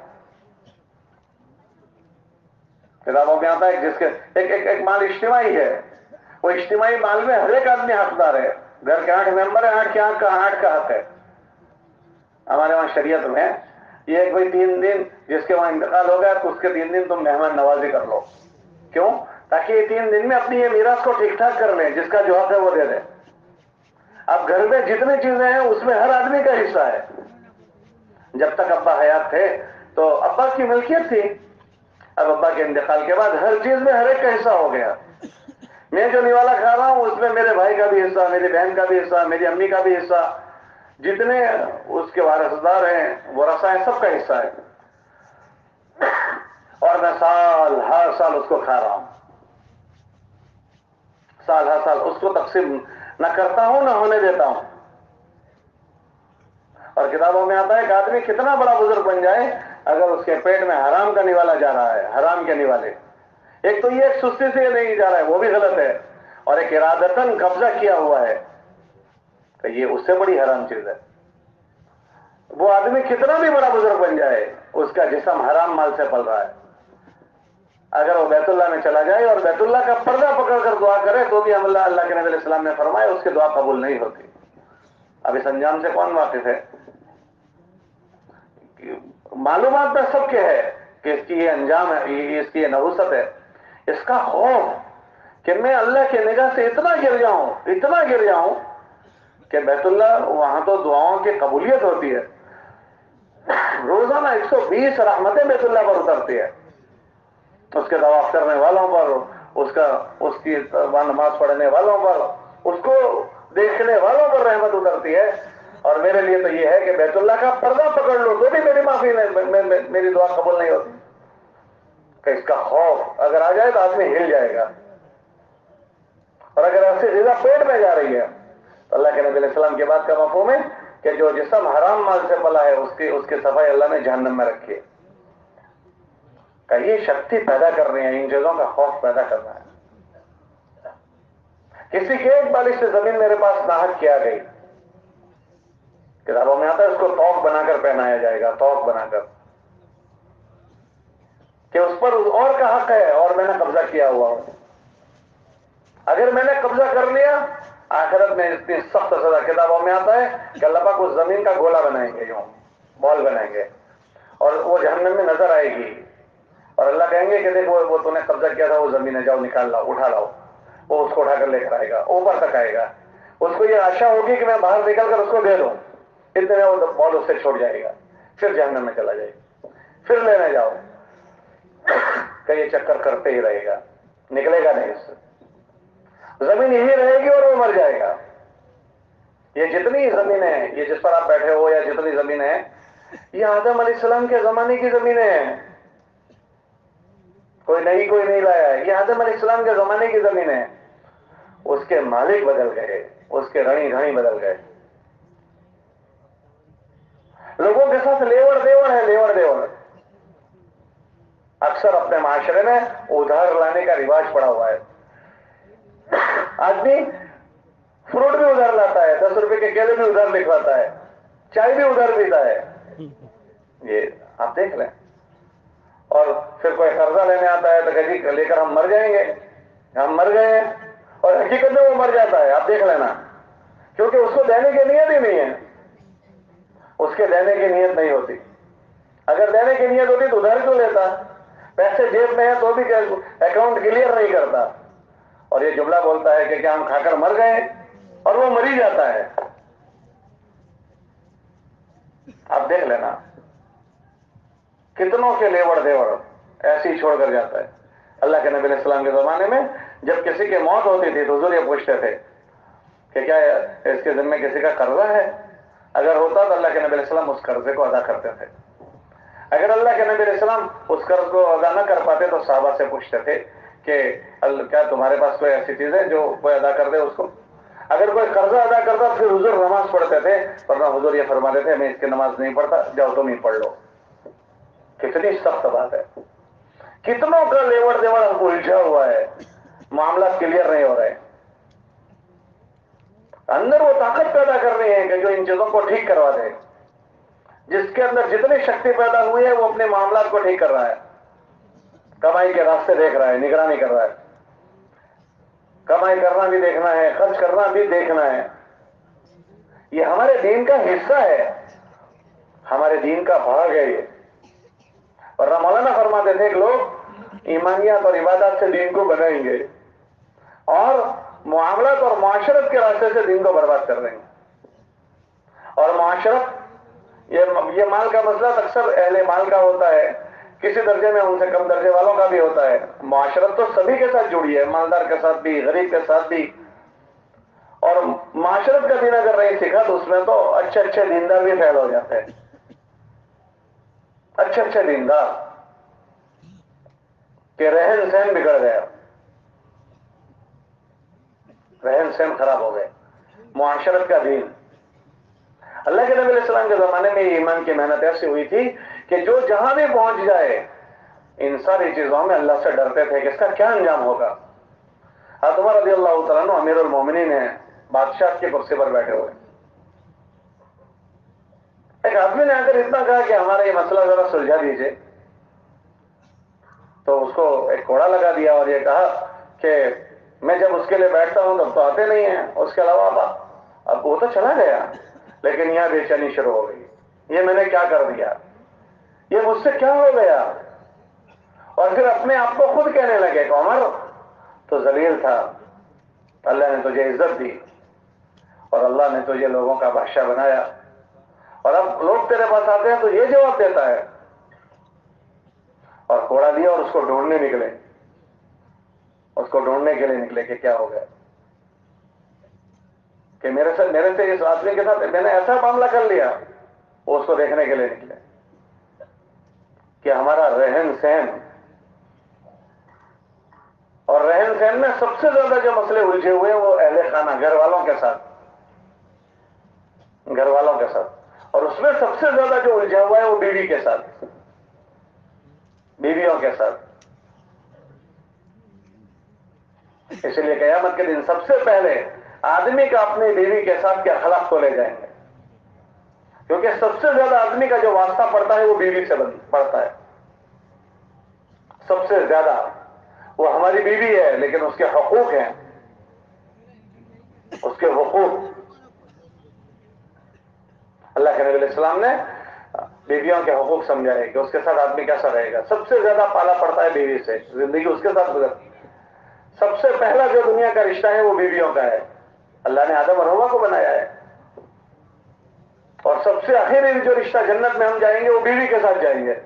کتابوں میں آتا ہے جس کے ایک مال اجتماعی ہے، وہ اجتماعی مال میں ہر ایک آدمی حقدار ہے۔ گھر کے 8 ممبر ہیں، 8 کا حق ہے۔ ہمارے وہاں شریعت میں یہ ایک بھائی 3 دن جس کے وہاں انتقال ہو گیا تو اس کے 3 دن تم مہمان نوازی کر لو۔ کیوں؟ تاکہ یہ 3 دن میں اپنی یہ میراث کو ٹھیک ٹھاک کر لیں، جس کا جو حق ہے وہ دے دیں۔ اب گھر میں جتنی چیزیں ہیں اس میں ہر آدمی کا حصہ ہے۔ جب تک ابا حیات تھے تو ابا کی ملکیت تھی، اب ابا کے انتقال کے بعد ہر چیز میں ہر ایک کا حصہ ہو گیا۔ میں جو نوالا کھا رہا ہوں اس میں میرے بھائی کا بھی حصہ، میری بہن کا بھی حصہ، میری امی کا بھی حصہ، جتنے اس کے وارثدار ہیں ورثہ ہیں، سب کا حصہ ہے، اور میں ہر سال اس کو کھا رہا ہوں، ہر سال اس کو تقسیم نہ کرتا ہوں نہ ہونے دیتا ہوں۔ اور کتابوں میں آتا ہے کہ آدمی کتنا بڑا بزرگ بن جائے، اگر اس کے پیٹ میں حرام کا نوالا جا رہا ہے، حرام کے نوالے، ایک تو یہ ایک سستی سے نہیں جا رہا ہے، وہ بھی غلط ہے، اور ایک ارادتاً قبضہ کیا ہوا ہے، کہ یہ اس سے بڑی حرام چیز ہے۔ وہ آدمی کتنا بھی بڑا بزرگ بن جائے، اس کا جسم حرام مال سے پل رہا ہے، اگر وہ بیت اللہ میں چلا جائے اور بیت اللہ کا پردہ پکڑ کر دعا کرے تو بھی اللہ کے نبی علیہ السلام نے فرمایا اس کی دعا قبول نہیں ہوتی۔ اب اس انجام سے کون واقف ہے؟ معلومات میں سب کے ہے کہ اس کی یہ انجام ہے، اس کی یہ نحوست ہے، اس کا خوف کہ میں اللہ کی نگاہ سے اتنا گر جاؤں کہ بیت اللہ، وہاں تو دعاؤں کی قبولیت ہوتی ہے، روزانہ 120 رحمتیں بیت اللہ پر اترتی ہے، اس کے طواف کرنے والوں پر، اس کی نماز پڑھنے والوں پر، اس کو دیکھنے والوں پر رحمت اترتی ہے۔ اور میرے لیے تو یہ ہے کہ بیت اللہ کا پردہ پکڑ لو تو بھی میری معافی نہیں، میری دعا قبول نہیں ہوتی، کہ اس کا خوف اگر آ جائے تو آدمی ہل جائے گا۔ اور اگر ایسی غذا پیٹ میں جا رہی ہے تو اللہ کے نبی علیہ السلام کی بات کا مفہوم ہے کہ جو جسم حرام مال سے پلا ہے اس کی صفائی اللہ نے جہنم میں رکھی ہے، کہ یہ شکتی پیدا کر رہی ہے، ان چیزوں کا خوف پیدا کرنا ہے۔ کسی کے ایک بالش سے زمین میرے پاس ناحق کیا گئی، کتابوں میں آتا ہے اس کو توق بنا کر پہنایا جائے گا، توق بنا کر، کہ اس پر اور کا حق ہے اور میں نے قبضہ کیا ہوا ہوں۔ اگر میں نے قبضہ کر لیا، آخرت میں اتنی سخت سزا، کتابوں میں آتا ہے کہ اللہ پاک اس زمین کا گولا بنائیں گے، یوں بال بنائیں گے، اور وہ جہنم میں نظر آئے گی، اور اللہ کہیں گے کہ دیکھو وہ تو نے قبضہ کیا تھا، وہ زمین ہے، جاؤ نکال لاؤ، اٹھا لاؤ۔ وہ اس کو اٹھا کر لے کر آئے گا، اوپر تک آئے گا، اس کو یہ آشا ہوگی کہ میں باہر نکل کر اس کو دے دوں، اتنے میں وہ بال اس سے چھوڑ جائے گا، پھر جہنم میں چلا جائے گا، پھر لینے جاؤ، کہ یہ چکر کرتے ہی رہے گا، نکلے گا نہیں اس سے، زمین یہی رہے گی اور وہ مر جائے گا۔ یہ جتنی زمینیں، یہ جس پر آپ بیٹھے ہو، یا جتنی زمینیں ہیں، یہ آدم علیہ السلام کے زمانے کی زمینیں ہیں، کوئی نہیں لایا ہے، یہ آدم علیہ السلام کے زمانے کی زمینیں ہیں۔ اس کے مالک بدل گئے، اس کے رنی بدل گئے، لوگوں کے ساتھ لیوڑ دیوڑ۔ اکثر اپنے معاشرے میں ادھار لانے کا رواج پڑا ہوا ہے، آدمی فروٹ بھی ادھار لاتا ہے، 10 روپے کے کیلے بھی ادھار لکھواتا ہے، چائے بھی ادھار پیتا ہے، یہ آپ دیکھ لیں۔ اور پھر کوئی قرضہ لینے آتا ہے تو کہتی لے کر ہم مر جائیں گے، ہم مر گئے ہیں، اور حقیقت میں وہ مر جاتا ہے، آپ دیکھ لینا، کیونکہ اس کو دینے کی نیت ہی نہیں ہے، اس کے دینے کی نیت نہیں ہوتی۔ اگر دینے کی نیت ہوتی تو ادھار کیوں لیتا؟ پیسے جیب میں ہے تو بھی اکاؤنٹ کلیئر نہیں کرتا، اور یہ جملہ بولتا ہے کہ کیا ہم کھا کر مر گئے، اور وہ مر ہی جاتا ہے۔ آپ دیکھ لینا کتنوں کے لیوڑ دیوڑ ایسے ہی چھوڑ کر جاتا ہے۔ اللہ کے نبی علیہ السلام کے زمانے میں جب کسی کی موت ہوتی تھی تو حضور یہ پوچھتے تھے کہ کیا اس کے ذمہ کسی کا قرضہ ہے؟ اگر ہوتا تو اللہ کے نبی علیہ السلام اس قرضے کو ادا کرتے تھے۔ اگر اللہ کے نبی علیہ السلام اس قرض کو ادا نہ کر پاتے تو صحابہ سے پوچھتے تھے کہ کیا تمہارے پاس کوئی ایسی چیز ہے جو کوئی ادا کر دے اس کو؟ اگر کوئی قرضہ ادا کرتا پھر حضور نماز پڑھتے تھے، ورنہ حضور یہ فرماتے تھے میں اس کی نماز نہیں پڑھتا، جاؤ تم ہی پڑھ لو۔ کتنی سخت بات ہے، کتنوں کا لیوڑ دیوڑ الجھا ہوا ہے، معاملات کلیئر نہیں ہو رہے۔ اندر وہ طاقت پیدا کر رہی ہے کہ جو ان چیزوں کو ٹھیک کروا دے، جس کے اندر جتنی شکتی پیدا ہوئی ہے وہ اپنے معاملات کو ٹھیک کر رہا ہے، کمائی کے راستے دیکھ رہا ہے، نگرانی کر رہا ہے، کمائی کرنا بھی دیکھنا ہے، خرچ کرنا بھی دیکھنا ہے۔ یہ ہمارے دین کا حصہ ہے، ہمارے دین کا بھاگ ہے یہ۔ اور مولانا فرماتے تھے کہ لوگ ایمانیات اور عبادات سے دین کو بنائیں گے اور معاملات اور معاشرت کے راستے سے دین کو برباد کر دیں گے۔ اور معاشرت، یہ مال کا مسئلہ اکثر اہل مال کا ہوتا ہے، کسی درجے میں ان سے کم درجے والوں کا بھی ہوتا ہے۔ معاشرت تو سبھی کے ساتھ جڑی ہے، مالدار کے ساتھ بھی، غریب کے ساتھ بھی، اور معاشرت کا دین اگر نہیں سیکھا تو اس میں تو اچھے اچھے دیندار بھی فیل ہو جاتے ہیں، اچھے اچھے دیندار کہ رہن سہن بگڑ گیا، رہن سہن خراب ہو گئے، معاشرت کا دین۔ اللہ کے نبی علیہ السلام کے زمانے میں ایمان کی محنت ایسی ہوئی تھی کہ جو جہاں بھی پہنچ جائے ان ساری چیزوں میں اللہ سے ڈرتے تھے کہ اس کا کیا انجام ہوگا۔ حضرت عمر رضی اللہ تعالیٰ عنہ امیر المومنین ہیں، بادشاہ کے کرسی پر بیٹھے ہوئے، ایک آدمی نے آ کر اتنا کہا کہ ہمارا یہ مسئلہ ذرا سلجھا دیجیے، تو اس کو ایک کوڑا لگا دیا اور یہ کہا کہ میں جب اس کے لیے بیٹھتا ہوں تب تو آتے نہیں ہیں، اس کے علاوہ اب وہ تو چلا گیا لیکن یہاں بے چینی شروع ہو گئی، یہ میں نے کیا کر دیا، یہ مجھ سے کیا ہو گیا۔ اور پھر اپنے آپ کو خود کہنے لگے کہ عمر تو ذلیل تھا، اللہ نے تجھے عزت دی اور اللہ نے تجھے لوگوں کا بادشاہ بنایا، اور اب لوگ تیرے پاس آتے ہیں تو یہ جواب دیتا ہے۔ اور کوڑا دیا اور اس کو ڈھونڈنے نکلے، اس کو ڈھونڈنے کے لیے نکلے کہ کیا ہو گیا، کہ میرے سے اس آدمی کے ساتھ میں نے ایسا معاملہ کر لیا۔ وہ اس کو دیکھنے کے لیے نکلے کہ ہمارا رہن سہن، اور رہن سہن میں سب سے زیادہ جو مسئلے الجھے ہوئے وہ اہل خانہ، گھر والوں کے ساتھ، گھر والوں کے ساتھ، اور اس میں سب سے زیادہ جو الجھا ہوا ہے وہ بیوی کے ساتھ، بیویوں کے ساتھ۔ اس لیے قیامت کے دن سب سے پہلے آدمی کا اپنی بیوی کے ساتھ کے اخلاق کو لے جائیں گے، کیونکہ سب سے زیادہ آدمی کا جو واسطہ پڑتا ہے وہ بیوی سے پڑتا ہے، سب سے زیادہ۔ وہ ہماری بیوی ہے لیکن اس کے حقوق ہیں، اس کے حقوق۔ اللہ کے نبی علیہ السلام نے بیویوں کے حقوق سمجھائے کہ اس کے ساتھ آدمی کیسا رہے گا۔ سب سے زیادہ پالا پڑتا ہے بیوی سے، زندگی اس کے ساتھ گزرتی ہے۔ سب سے پہلا جو دنیا کا رشتہ ہے وہ بیویوں کا ہے، اللہ نے آدم اور حوا کو بنایا ہے، اور سب سے آخری جو رشتہ جنت میں ہم جائیں گے وہ بیوی کے ساتھ جائیں گے۔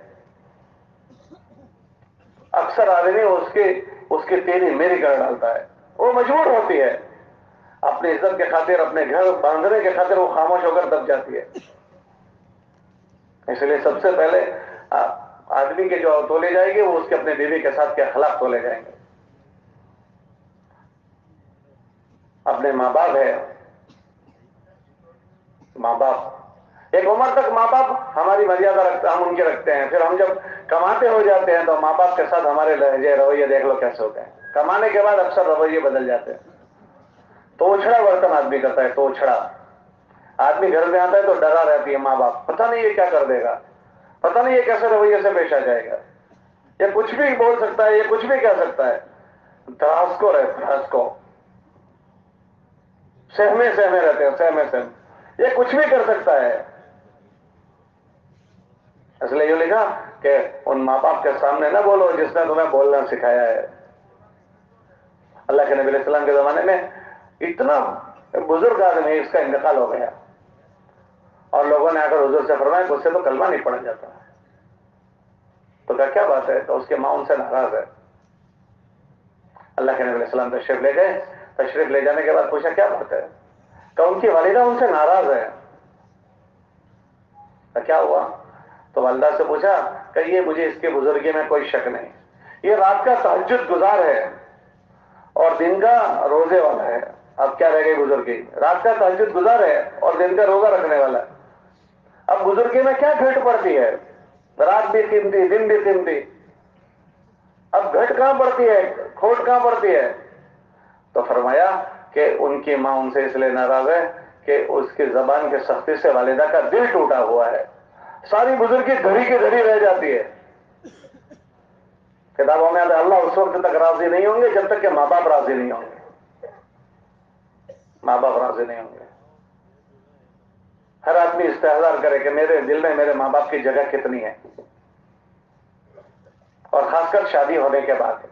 اکثر آدمی اس کی تیری میری کر ڈالتا ہے، وہ مجبور ہوتی ہے اپنی عزت کے خاطر، اپنے گھر باندھنے کے خاطر وہ خاموش ہو کر دب جاتی ہے۔ اس لیے سب سے پہلے آدمی کے جو تولے جائے گی وہ اس کے اپنے بیوی کے ساتھ کے اخلاق تولے جائیں گے۔ اپنے ماں باپ ہے، ماں باپ ایک عمر تک ماں باپ ہماری مریادہ رکھتے، ہم ان کے رکھتے ہیں، پھر ہم جب کماتے ہو جاتے ہیں تو ماں باپ کے ساتھ ہمارے لہجے رویے دیکھ لو کیسے ہوتے ہیں۔ کمانے کے بعد اکثر رویے بدل جاتے ہیں، تو اچھڑا برتن آدمی کرتا ہے، تو اچھڑا آدمی گھر میں آتا ہے تو ڈرا رہتی ہے ماں باپ، پتہ نہیں یہ کیا کر دے گا، پتہ نہیں یہ کیسے رویے سے پیش آ جائے گا، یہ کچھ بھی بول سکتا ہے، یہ کچھ بھی کہہ سکتا ہے۔ دراز کو سہمے رہتے ہیں، سہمے یہ کچھ بھی کر سکتا ہے۔ اس لیے یہ لکھا کہ ان ماں باپ کے سامنے نہ بولو جس نے تمہیں بولنا سکھایا ہے۔ اللہ کے نبی علیہ السلام کے زمانے میں اتنا بزرگ آدمی، اس کا انتقال ہو گیا، اور لوگوں نے آ کر حضور سے فرمایا کہ اس سے تو کلمہ نہیں پڑھا جاتا، تو کیا بات ہے؟ تو اس کے ماں ان سے ناراض ہے۔ اللہ کے نبی علیہ السلام تشریف لے گئے، تشریف لے جانے کے بعد پوچھا کیا بات ہے؟ کہ ان کی والدہ ان سے ناراض ہے۔ کیا ہوا؟ تو والدہ سے پوچھا کہ یہ مجھے اس کی بزرگی میں کوئی شک نہیں، یہ رات کا تہجد گزار ہے اور دن کا روزے والا ہے۔ اب کیا رہ گئی بزرگی؟ رات کا تہجد گزار ہے اور دن کا روزہ رکھنے والا ہے۔ اب بزرگی میں کیا گھٹ پڑتی ہے؟ رات بھی قیمتی، دن بھی قیمتی، اب گھٹ کہاں پڑتی ہے، کھوٹ کہاں پڑتی ہے؟ تو فرمایا کہ ان کی ماں ان سے اس لیے ناراض ہے کہ اس کی زبان کی سختی سے والدہ کا دل ٹوٹا ہوا ہے، ساری بزرگی دھڑی کی دھڑی رہ جاتی ہے۔ کتابوں میں آتا ہے اللہ اس وقت تک راضی نہیں ہوں گے جب تک کہ ماں باپ راضی نہیں ہوں گے، ماں باپ راضی نہیں ہوں گے۔ ہر آدمی استحضار کرے کہ میرے دل میں میرے ماں باپ کی جگہ کتنی ہے، اور خاص کر شادی ہونے کے بعد،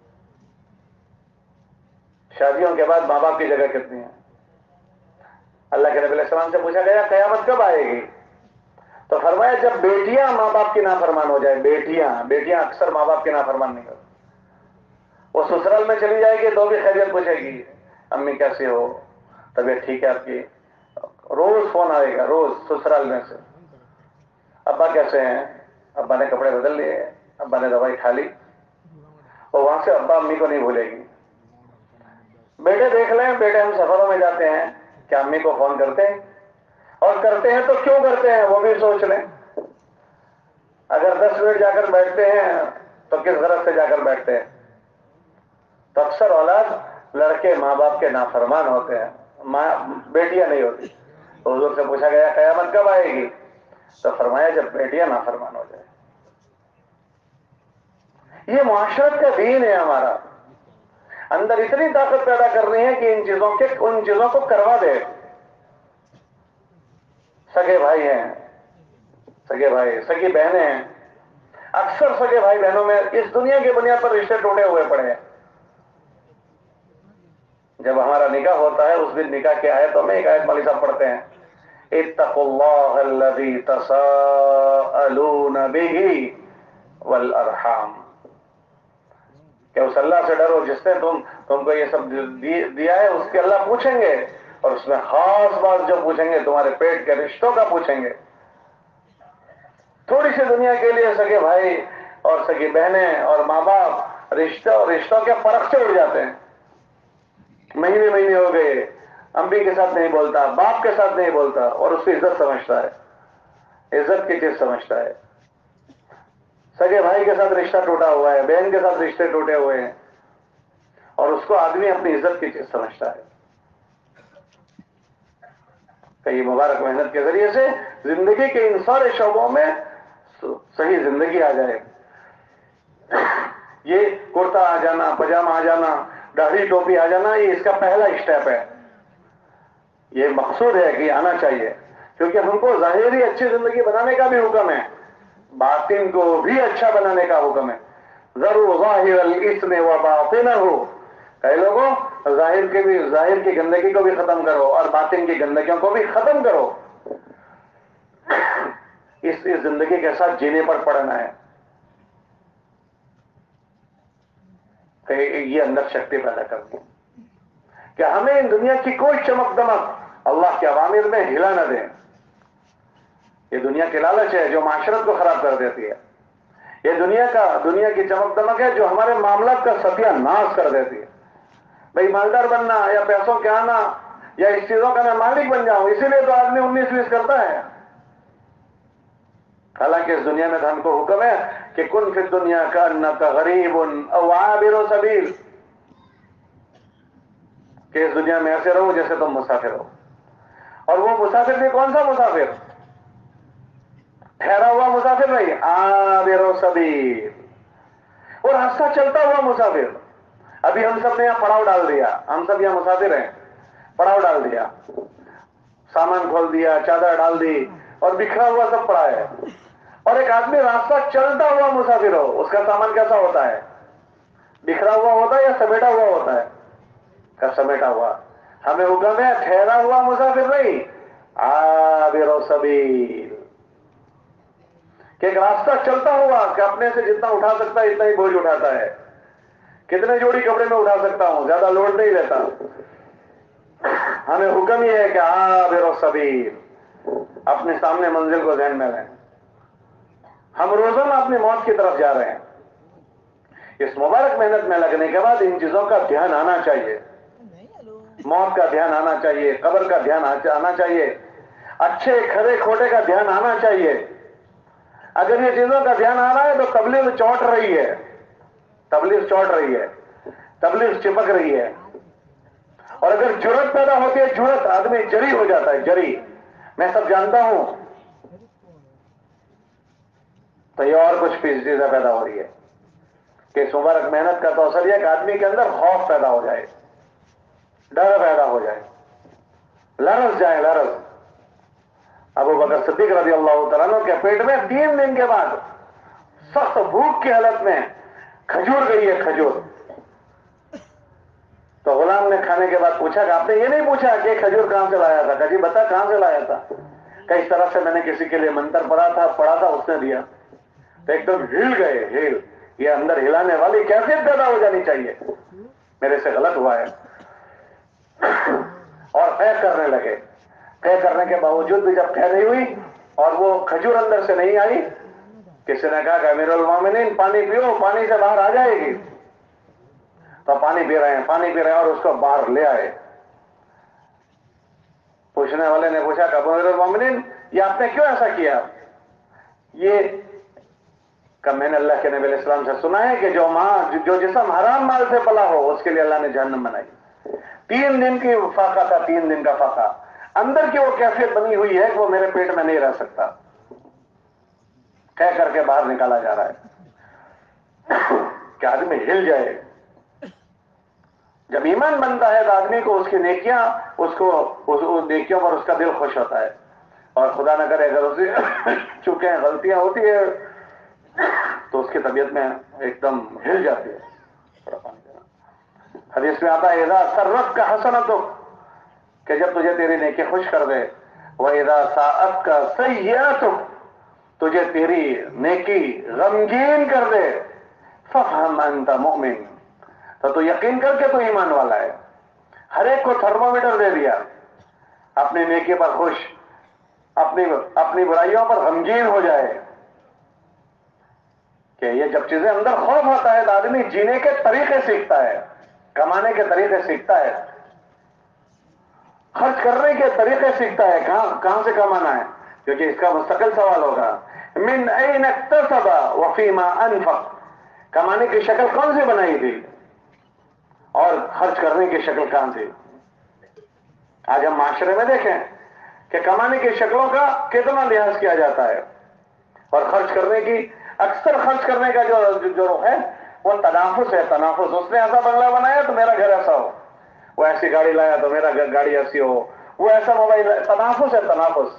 شادیوں کے بعد ماں باپ کی جگہ کتنی ہے۔ اللہ کے نبی علیہ السلام سے پوچھا گیا قیامت کب آئے گی؟ تو فرمایا جب بیٹیاں ماں باپ کی نافرمان ہو جائے، بیٹیاں اکثر ماں باپ کی نافرمان نہیں کرتی، وہ سسرال میں چلی جائے گی تو بھی خیریت پوچھے گی، امی کیسی ہو، طبیعت ٹھیک ہے آپ کی؟ روز فون آئے گا، روز سسرال میں سے، ابا کیسے ہیں؟ ابا نے کپڑے بدل لیے، ابا نے دوائی کھا لی، اور وہاں سے ابا امی کو نہیں بھولے گی۔ بیٹے دیکھ لیں، بیٹے ہم سفروں میں جاتے ہیں، کیا امی کو فون کرتے ہیں؟ اور کرتے ہیں تو کیوں کرتے ہیں وہ بھی سوچ لیں۔ اگر 10 منٹ جا کر بیٹھتے ہیں تو کس غرض سے جا کر بیٹھتے ہیں؟ تو اکثر اولاد لڑکے ماں باپ کے نافرمان ہوتے ہیں، بیٹیاں نہیں ہوتی۔ تو حضور سے پوچھا گیا قیامت کب آئے گی؟ تو فرمایا جب بیٹیاں نافرمان ہو جائے۔ یہ معاشرت کا دین ہے ہمارا، اندر اتنی طاقت پیدا کرنی ہے کہ ان چیزوں کو کروا دے۔ سگے بھائی ہیں، سگے بھائی، سگی بہنیں ہیں، اکثر سگے بھائی بہنوں میں اس دنیا کی بنیاد پر رشتے ٹوٹے ہوئے پڑے ہیں۔ جب ہمارا نکاح ہوتا ہے اس دن نکاح کی آیتوں میں ایک آیت مولوی صاحب پڑھتے ہیں، اتقوا اللہ الذی تساءلون بہ والارحام، کہ اس اللہ سے ڈرو جس نے تم کو یہ سب دیا ہے، اس کے اللہ پوچھیں گے، اور اس میں خاص بات جو پوچھیں گے تمہارے پیٹ کے رشتوں کا پوچھیں گے۔ تھوڑی سی دنیا کے لیے سگے بھائی اور سگی بہنیں اور ماں باپ رشتوں کے فرق سے اڑ جاتے ہیں۔ مہینے مہینے ہو گئے، امی کے ساتھ نہیں بولتا، باپ کے ساتھ نہیں بولتا، اور اس کی عزت سمجھتا ہے، عزت کی چیز سمجھتا ہے۔ سگے بھائی کے ساتھ رشتہ ٹوٹا ہوا ہے، بہن کے ساتھ رشتے ٹوٹے ہوئے ہیں، اور اس کو آدمی اپنی عزت کی چیز سمجھتا ہے۔ کہ یہ مبارک محنت کے ذریعے سے زندگی کے ان سارے شعبوں میں صحیح زندگی آ جائے۔ یہ کرتا آ جانا، پاجامہ آ جانا، داڑھی ٹوپی آ جانا، یہ اس کا پہلا اسٹیپ ہے۔ یہ مقصود ہے کہ آنا چاہیے، کیونکہ ہم کو ظاہری اچھی زندگی بنانے کا بھی حکم ہے، باطن کو بھی اچھا بنانے کا حکم ہے۔ ذروا ظاہر الاسم وباطنہ، کئی لوگوں ظاہر کی گندگی کو بھی ختم کرو اور باطن کی گندگیوں کو بھی ختم کرو۔ اس زندگی کے ساتھ جینے پر پڑنا ہے کہ یہ اندر شکتی پیدا کرتی ہے کہ ہمیں ان دنیا کی کوئی چمک دمک اللہ کے عوامر میں ہلا نہ دیں۔ یہ دنیا کی لالچ ہے جو معاشرت کو خراب کر دیتی ہے۔ یہ دنیا کی چمک دمک ہے جو ہمارے معاملات کا ستیہ ناش کر دیتی ہے۔ بھئی مالدار بننا یا پیسوں کے آنا یا اس چیزوں کا میں مالک بن جاؤں، اسی لیے تو آدمی 19-20 کرتا ہے۔ حالانکہ اس دنیا میں تو ہم کو حکم ہے کہ کن فی الدنیا کأنک غریب او عابر سبیل، کہ اس دنیا میں ایسے رہو جیسے تم مسافر ہو۔ اور وہ مسافر بھی کون سا مسافر؟ ٹھہرا ہوا مسافر نہیں، عابر سبیل، اور راستہ چلتا ہوا مسافر۔ ابھی ہم سب نے یہاں پڑاؤ ڈال دیا، ہم سب یہاں مسافر ہیں، پڑاؤ ڈال دیا، سامان کھول دیا، چادر ڈال دی، اور بکھرا ہوا سب پڑا ہے۔ اور ایک آدمی راستہ چلتا ہوا مسافر ہو، اس کا سامان کیسا ہوتا ہے؟ بکھرا ہوا ہوتا ہے یا سمیٹا ہوا ہوتا ہے؟ کا سمیٹا ہوا۔ ہمیں حکم ہے ٹھہرا ہوا مسافر نہیں، عابر سبیل، کہ ایک راستہ چلتا ہوا کہ اپنے سے جتنا اٹھا سکتا ہے اتنا ہی بوجھ اٹھاتا ہے۔ کتنے جوڑی کپڑے میں اٹھا سکتا ہوں، زیادہ لوڈ نہیں لیتا۔ ہمیں حکم یہ ہے کہ عابر سبیل، اپنے سامنے منزل کو ذہن میں لیں۔ ہم روزانہ اپنی موت کی طرف جا رہے ہیں۔ اس مبارک محنت میں لگنے کے بعد ان چیزوں کا دھیان آنا چاہیے، موت کا دھیان آنا چاہیے، قبر کا دھیان آنا چاہیے، اچھے کھرے کھوٹے کا دھیان آنا چاہیے۔ اگر یہ چیزوں کا دھیان آ رہا ہے تو تبلیغ چوٹ رہی ہے، تبلیغ چوٹ رہی ہے، تبلیغ چپک رہی ہے۔ اور اگر جرت پیدا ہوتی ہے، جرت، آدمی جری ہو جاتا ہے، جری، میں سب جانتا ہوں، تو یہ اور کچھ چیزیں پیدا ہو رہی ہے کہ اس مبارک محنت کا تو اثر یہ کہ آدمی کے اندر خوف پیدا ہو جائے، ڈر پیدا ہو جائے، لرز جائے، لرز۔ ابو بکر صدیق رضی اللہ تعالیٰ عنہ کے پیٹ میں 3 دن کے بعد سخت بھوک کی حالت میں کھجور گئی ہے، کھجور۔ تو غلام نے کھانے کے بعد پوچھا کہ آپ نے یہ نہیں پوچھا کہ کھجور کہاں سے لایا تھا؟ کہ جی بتا کہاں سے لایا تھا؟ کہ اس طرح سے میں نے کسی کے لیے منتر پڑھا تھا اس نے دیا۔ تو ایک دم ہل گئے، ہل، یہ اندر ہلانے والی کیفیت پیدا ہو جانی چاہیے، میرے سے غلط ہوا ہے۔ اور قے کرنے لگے. قے کرنے کے باوجود بھی جب قے نہیں ہوئی اور وہ کھجور اندر سے نہیں آئی, کسی نے کہا کہ امیر المومنین پانی پیو, پانی سے باہر آ جائے گی. تو پانی پی رہے ہیں اور اس کو باہر لے آئے. پوچھنے والے نے پوچھا کہ امیر المومنین یہ آپ نے کیوں ایسا کیا؟ یہ کہ میں نے اللہ کے نبی علیہ السلام سے سنا ہے کہ جو جسم حرام مال سے پلا ہو اس کے لیے اللہ نے جہنم بنائی. 3 دن کی فاقہ تھا, 3 دن کا فاقہ. اندر کی وہ کیفیت بنی ہوئی ہے کہ وہ میرے پیٹ میں نہیں رہ سکتا. کہہ کر کے باہر نکالا جا رہا ہے کہ آدمی ہل جائے. جب ایمان بنتا ہے تو آدمی کو اس کی نیکیاں, اس نیکیوں پر اس کا دل خوش ہوتا ہے. اور خدا نہ کرے اگر اسے چونکہ غلطیاں ہوتی ہے تو اس کی طبیعت میں ایک دم ہل جاتی ہے. حدیث میں آتا ہے اذا سرت کا حسنت, کہ جب تجھے تیری نیکی خوش کر دے, وَإِذَا سَاءَتْكَ سَيِّئَتُكَ, تجھے تیری نیکی غمگین کر دے, فَافْهَمْ أَنْتَ مُؤْمِنٌ, تو یقین کر کے تو ایمان والا ہے. ہر ایک کو تھرمومیٹر دے دیا, اپنی نیکی پر خوش, اپنی برائیوں پر غمگین ہو جائے. کہ یہ جب چیزیں اندر خوف ہوتا ہے تو آدمی جینے کے طریقے سیکھتا ہے, کمانے کے طریقے سیکھتا ہے, خرچ کرنے کے طریقے سیکھتا ہے, کہاں سے کمانا ہے, کیونکہ اس کا مستقل سوال ہوگا. من این اکتسب وفیما انفق, کمانے کی شکل کون سی بنائی تھی اور خرچ کرنے کی شکل کہاں تھی. آج ہم معاشرے میں دیکھیں کہ کمانے کی شکلوں کا کتنا لحاظ کیا جاتا ہے, اور خرچ کرنے کی, اکثر خرچ کرنے کا جو ہے وہ تنافس ہے. تنافس, اس نے ایسا بنگلہ بنایا تو میرا گھر ایسا ہو, وہ ایسی گاڑی لایا تو میرا گاڑی ایسی ہو, وہ ایسا موبائل, تنافس ہے, تنافس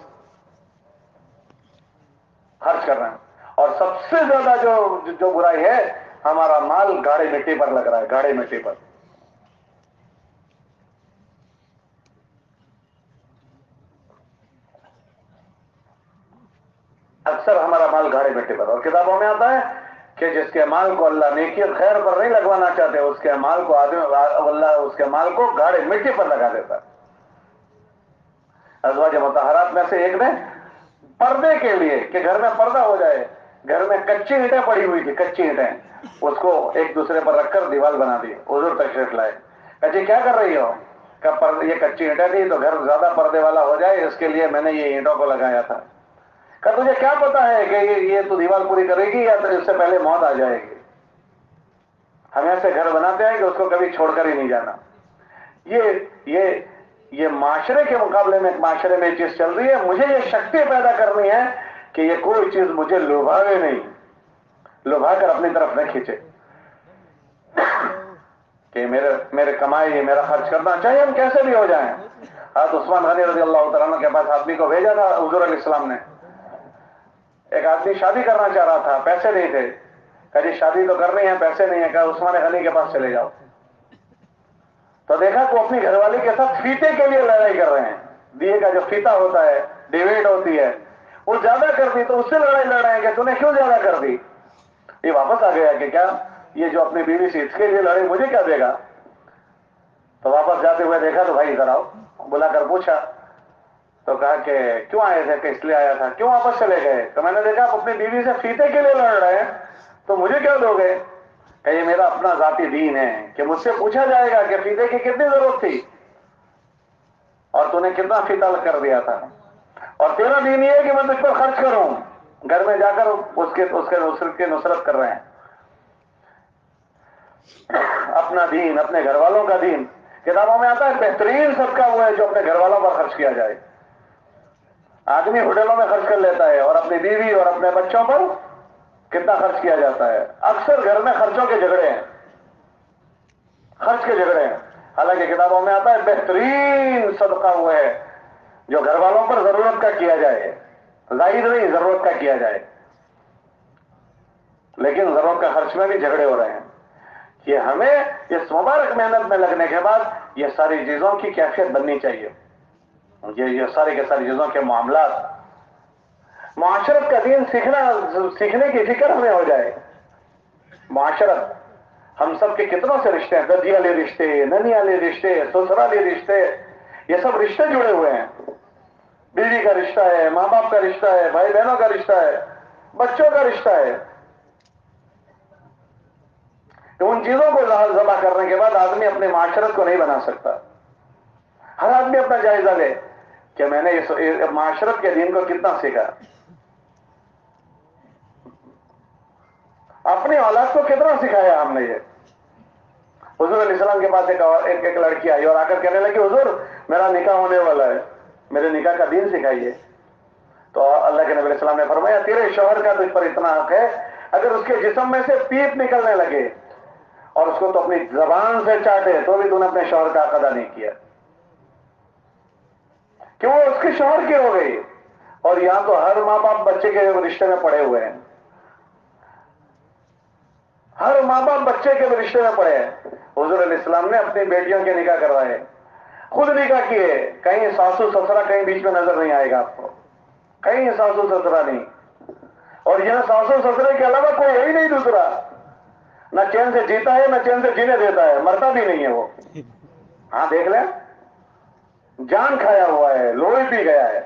خرچ کر رہے ہیں. اور سب سے زیادہ جو برائی ہے, ہمارا مال گاڑی مٹی پر لگ رہا ہے, گاڑی مٹی پر. اکثر ہمارا مال گاڑی مٹی پر, اور کتابوں میں آتا ہے کہ جس کے مال کو اللہ نیکی خیر پر نہیں لگوانا چاہتے, اس کے مال کو اللہ اس کے مال کو گاڑی مٹی پر لگا دیتا. ازواج مطہرات میں سے ایک نے پردے کے لیے, کہ گھر میں پردہ ہو جائے, گھر میں کچی اینٹیں پڑی ہوئی تھی, کچی اینٹیں, اس کو ایک دوسرے پر رکھ کر دیوال بنا دی. حضور تشریف لائے, کہ جی کیا کر رہی ہو؟ کہ یہ کچی اینٹیں تھی تو گھر زیادہ پردے والا ہو جائے, اس کے لیے میں نے یہ اینٹوں کو لگایا تھا. کہ تجھے کیا پتا ہے کہ یہ تو دیوال پوری کرے گی یا تو اس سے پہلے موت آ جائے گی. ہم ایسے گھر بناتے ہیں کہ اس کو کبھی چھوڑ کر ہی نہیں جانا. یہ معاشرے کے مقابلے میں معاشرے میں چیز چل رہی ہے. مجھے یہ شکتی پیدا کرنی ہے کہ یہ کوئی چیز مجھے لبھاوے نہیں, لبھا کر اپنی طرف نہ کھینچے, کہ میرے کمائی, یہ میرا خرچ کرنا چاہیے ہم کیسے بھی ہو جائیں. حضرت عثمان غنی رضی اللہ تعالیٰ عنہ کے پاس آدمی کو بھیجا تھا حضور علیہ السلام نے. ایک آدمی شادی کرنا چاہ رہا تھا, پیسے نہیں تھے. کہ جی شادی تو کرنی ہے, پیسے نہیں ہے. کہ عثمان غنی کے پاس چلے جاؤ. تو دیکھا کہ وہ اپنی گھر والی کے ساتھ فیتے کے لیے لڑائی کر رہے ہیں. دیے کا جو فیتا ہوتا ہے, ڈیویڈ ہوتی ہے, وہ زیادہ کر دی تو اس سے لڑائی لڑ رہے ہیں کہ تو نے کیوں زیادہ کر دی. یہ واپس آ گیا کہ کیا یہ جو اپنی بیوی سے اس کے لیے لڑے, مجھے کیا دے گا. تو واپس جاتے ہوئے دیکھا تو بھائی ادھر آؤ, بلا کر پوچھا تو کہا کہ کیوں آئے تھے, کہ اس لیے آیا تھا. کیوں واپس چلے گئے؟ تو میں نے دیکھا آپ اپنی بیوی سے فیتے کے لیے لڑ رہے ہیں تو مجھے کیا دو گے. کہ یہ میرا اپنا ذاتی دین ہے کہ مجھ سے پوچھا جائے گا کہ فیتے کی کتنی ضرورت تھی اور تو نے کتنا فیتا کر دیا تھا. اور تیرا دین یہ ہے کہ میں تجھ پر خرچ کروں, گھر میں جا کر اس کے نصرت کر رہے ہیں. اپنا دین, اپنے گھر والوں کا دین. کتابوں میں آتا ہے بہترین صدقہ وہ ہے جو اپنے گھر والوں پر خرچ کیا جائے. آدمی ہوٹلوں میں خرچ کر لیتا ہے اور اپنی بیوی اور اپنے بچوں پر کتنا خرچ کیا جاتا ہے. اکثر گھر میں خرچوں کے جھگڑے ہیں, خرچ کے جھگڑے ہیں. حالانکہ کتابوں میں آتا ہے بہترین صدقہ وہ ہے جو گھر والوں پر ضرورت کا کیا جائے, زائد نہیں, ضرورت کا کیا جائے. لیکن ضرورت کا خرچ میں بھی جھگڑے ہو رہے ہیں. کہ ہمیں اس مبارک محنت میں لگنے کے بعد یہ ساری چیزوں کی کیفیت بننی چاہیے. یہ ساری کے ساری چیزوں کے معاملات, معاشرت کا دین سیکھنے کی فکر ہمیں ہو جائے. معاشرت, ہم سب کے کتنوں سے رشتے ہیں, ددی والے رشتے, ننی والے رشتے, سسرالی رشتے, یہ سب رشتے جڑے ہوئے ہیں. بیوی کا رشتہ ہے, ماں باپ کا رشتہ ہے, بھائی بہنوں کا رشتہ ہے, بچوں کا رشتہ ہے. تو ان چیزوں کو ذبح کرنے کے بعد آدمی اپنے معاشرت کو نہیں بنا سکتا. ہر آدمی اپنا جائزہ لے کہ میں نے اس معاشرت کے دین کو کتنا سیکھا, اپنی اولاد کو کتنا سکھایا ہم نے. یہ حضور علیہ السلام کے پاس ایک لڑکی آئی اور آ کر کہنے لگی, حضور میرا نکاح ہونے والا ہے, میرے نکاح کا دین سکھائیے. تو اللہ کے نبی علیہ السلام نے فرمایا, تیرے شوہر کا تجھ پر اتنا حق ہے, اگر اس کے جسم میں سے پیپ نکلنے لگے اور اس کو تو اپنی زبان سے چاٹے تو بھی تو نے اپنے شوہر کا حق ادا نہیں کیا, کہ وہ اس کے شوہر کی ہو گئی. اور یہاں تو ہر ماں باپ بچے کے رشتے میں پڑے ہوئے ہیں, ہر ماں باپ بچے کے رشتے میں پڑے ہیں. حضور علیہ السلام نے اپنی بیٹیوں کے نکاح کروائے, خود نکاح کیے. کہیں ساسو سسرا کہیں بیچ میں نظر نہیں آئے گا آپ کو, کہیں ساسو سسرا نہیں. اور یہاں ساسو سسرے کے علاوہ کوئی ہے ہی نہیں دوسرا, نہ چین سے جیتا ہے نہ چین سے جینے دیتا ہے, مرتا بھی نہیں ہے وہ. ہاں دیکھ لیں, جان کھایا ہوا ہے, لوہی پی گیا ہے,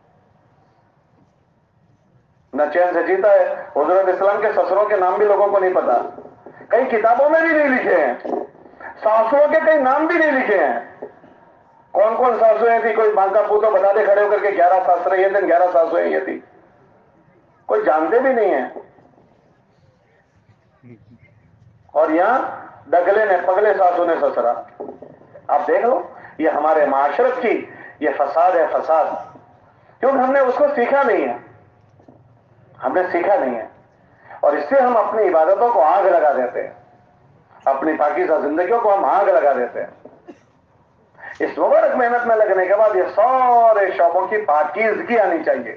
نہ چین سے جیتا ہے. حضور علیہ السلام کے سسروں کے نام بھی لوگوں کو نہیں پتا, کئی کتابوں میں بھی نہیں لکھے ہیں. ساسوؤں کے کئی نام بھی نہیں لکھے ہیں. کون کون ساسویں تھی, کوئی مانگا پوتو بتا دے کھڑے ہو کر کے 11 ساسرے یہ تھے, 11 ساسویں یہ تھی, کوئی جانتے بھی نہیں ہیں. اور یہاں دگلے نے پگلے ساسو نے سسرا. آپ دیکھ لو, یہ ہمارے معاشرت کی یہ فساد ہے, فساد. کیونکہ ہم نے اس کو سیکھا نہیں ہے, ہم نے سیکھا نہیں ہے, اور اس سے ہم اپنی عبادتوں کو آگ لگا دیتے ہیں, اپنی پاکیزہ زندگیوں کو ہم آگ لگا دیتے ہیں. اس مبارک محنت میں لگنے کے بعد یہ سارے شعبوں کی پاکیزگی آنی چاہیے.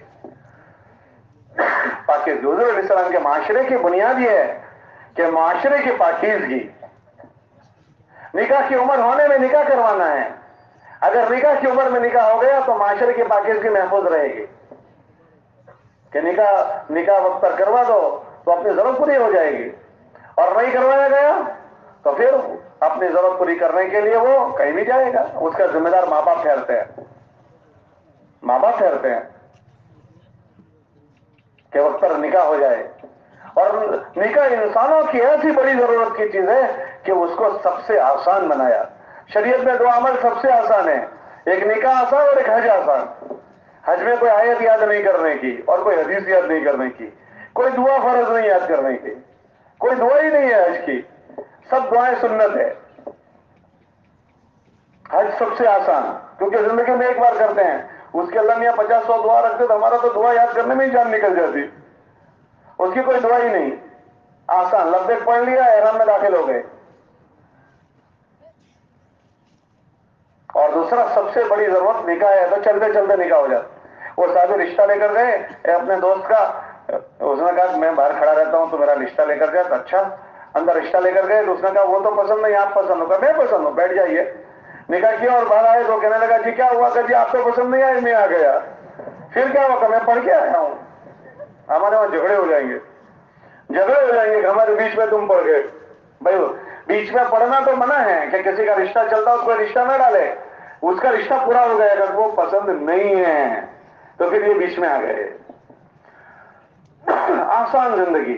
پاکیزگی حضور علیہ السلام کے معاشرے کی بنیاد یہ ہے کہ معاشرے کی پاکیزگی. نکاح کی عمر ہونے میں نکاح کروانا ہے, اگر نکاح کی عمر میں نکاح ہو گیا تو معاشرے کی پاکیزگی محفوظ رہے گی. کہ نکاح وقت پر کروا دو تو اپنی ضرورت پوری ہو جائے گی, اور نہیں کروایا گیا تو پھر اپنی ضرورت پوری کرنے کے لیے وہ کہیں بھی جائے گا. اس کا ذمہ دار ماں باپ ٹھہرتے ہیں, ماں باپ ٹھہرتے ہیں کہ وقت پر نکاح ہو جائے. اور نکاح انسانوں کی ایسی بڑی ضرورت کی چیز ہے کہ اس کو سب سے آسان بنایا. شریعت میں 2 عمل سب سے آسان ہے, ایک نکاح آسان اور ایک حج آسان. حج میں کوئی آیت یاد نہیں کرنے کی اور کوئی حدیث یاد نہیں کرنے کی, کوئی دعا فرض نہیں یاد کرنے کی, کوئی دعا ہی نہیں ہے حج کی, سب دعائیں سنت ہے. حج سب سے آسان, کیونکہ زندگی میں ایک بار کرتے ہیں. اس کے اللہ میاں 50-100 دعا رکھتے تو ہمارا تو دعا یاد کرنے میں ہی جان نکل جاتی, اس کی کوئی دعا ہی نہیں. آسان, لبیک پڑھ لیا, احرام میں داخل ہو گئے. اور دوسرا سب سے بڑی ضرورت نکاح ہے, تو چلتے چلتے نکاح ہو جاتا. وہ صاحب رشتہ لے کر گئے اپنے دوست کا, اس نے کہا میں باہر کھڑا رہتا ہوں تو میرا رشتہ لے کر گیا. تو اچھا, اندر رشتہ لے کر گئے تو اس نے کہا وہ تو پسند نہیں, آپ پسند ہو. کہا میں پسند ہوں, بیٹھ جائیے. نکاح کیا اور باہر آئے تو کہنے لگا جی کیا ہوا؟ کہ جی آپ کو پسند نہیں آئی, میں آ گیا. پھر کیا ہوا؟ کہ میں پڑھ کے آیا ہوں. ہمارے وہاں جھگڑے ہو جائیں گے, جھگڑے ہو جائیں گے کہ ہمارے بیچ میں تم پڑھ گئے. بھائی بیچ میں پڑھنا تو منع ہے کہ کسی کا رشتہ چلتا اس کو رشتہ نہ ڈالے. اس کا رشتہ پورا ہو گیا, اگر وہ پسند نہیں ہے تو پھر یہ بیچ میں آ گئے. آسان زندگی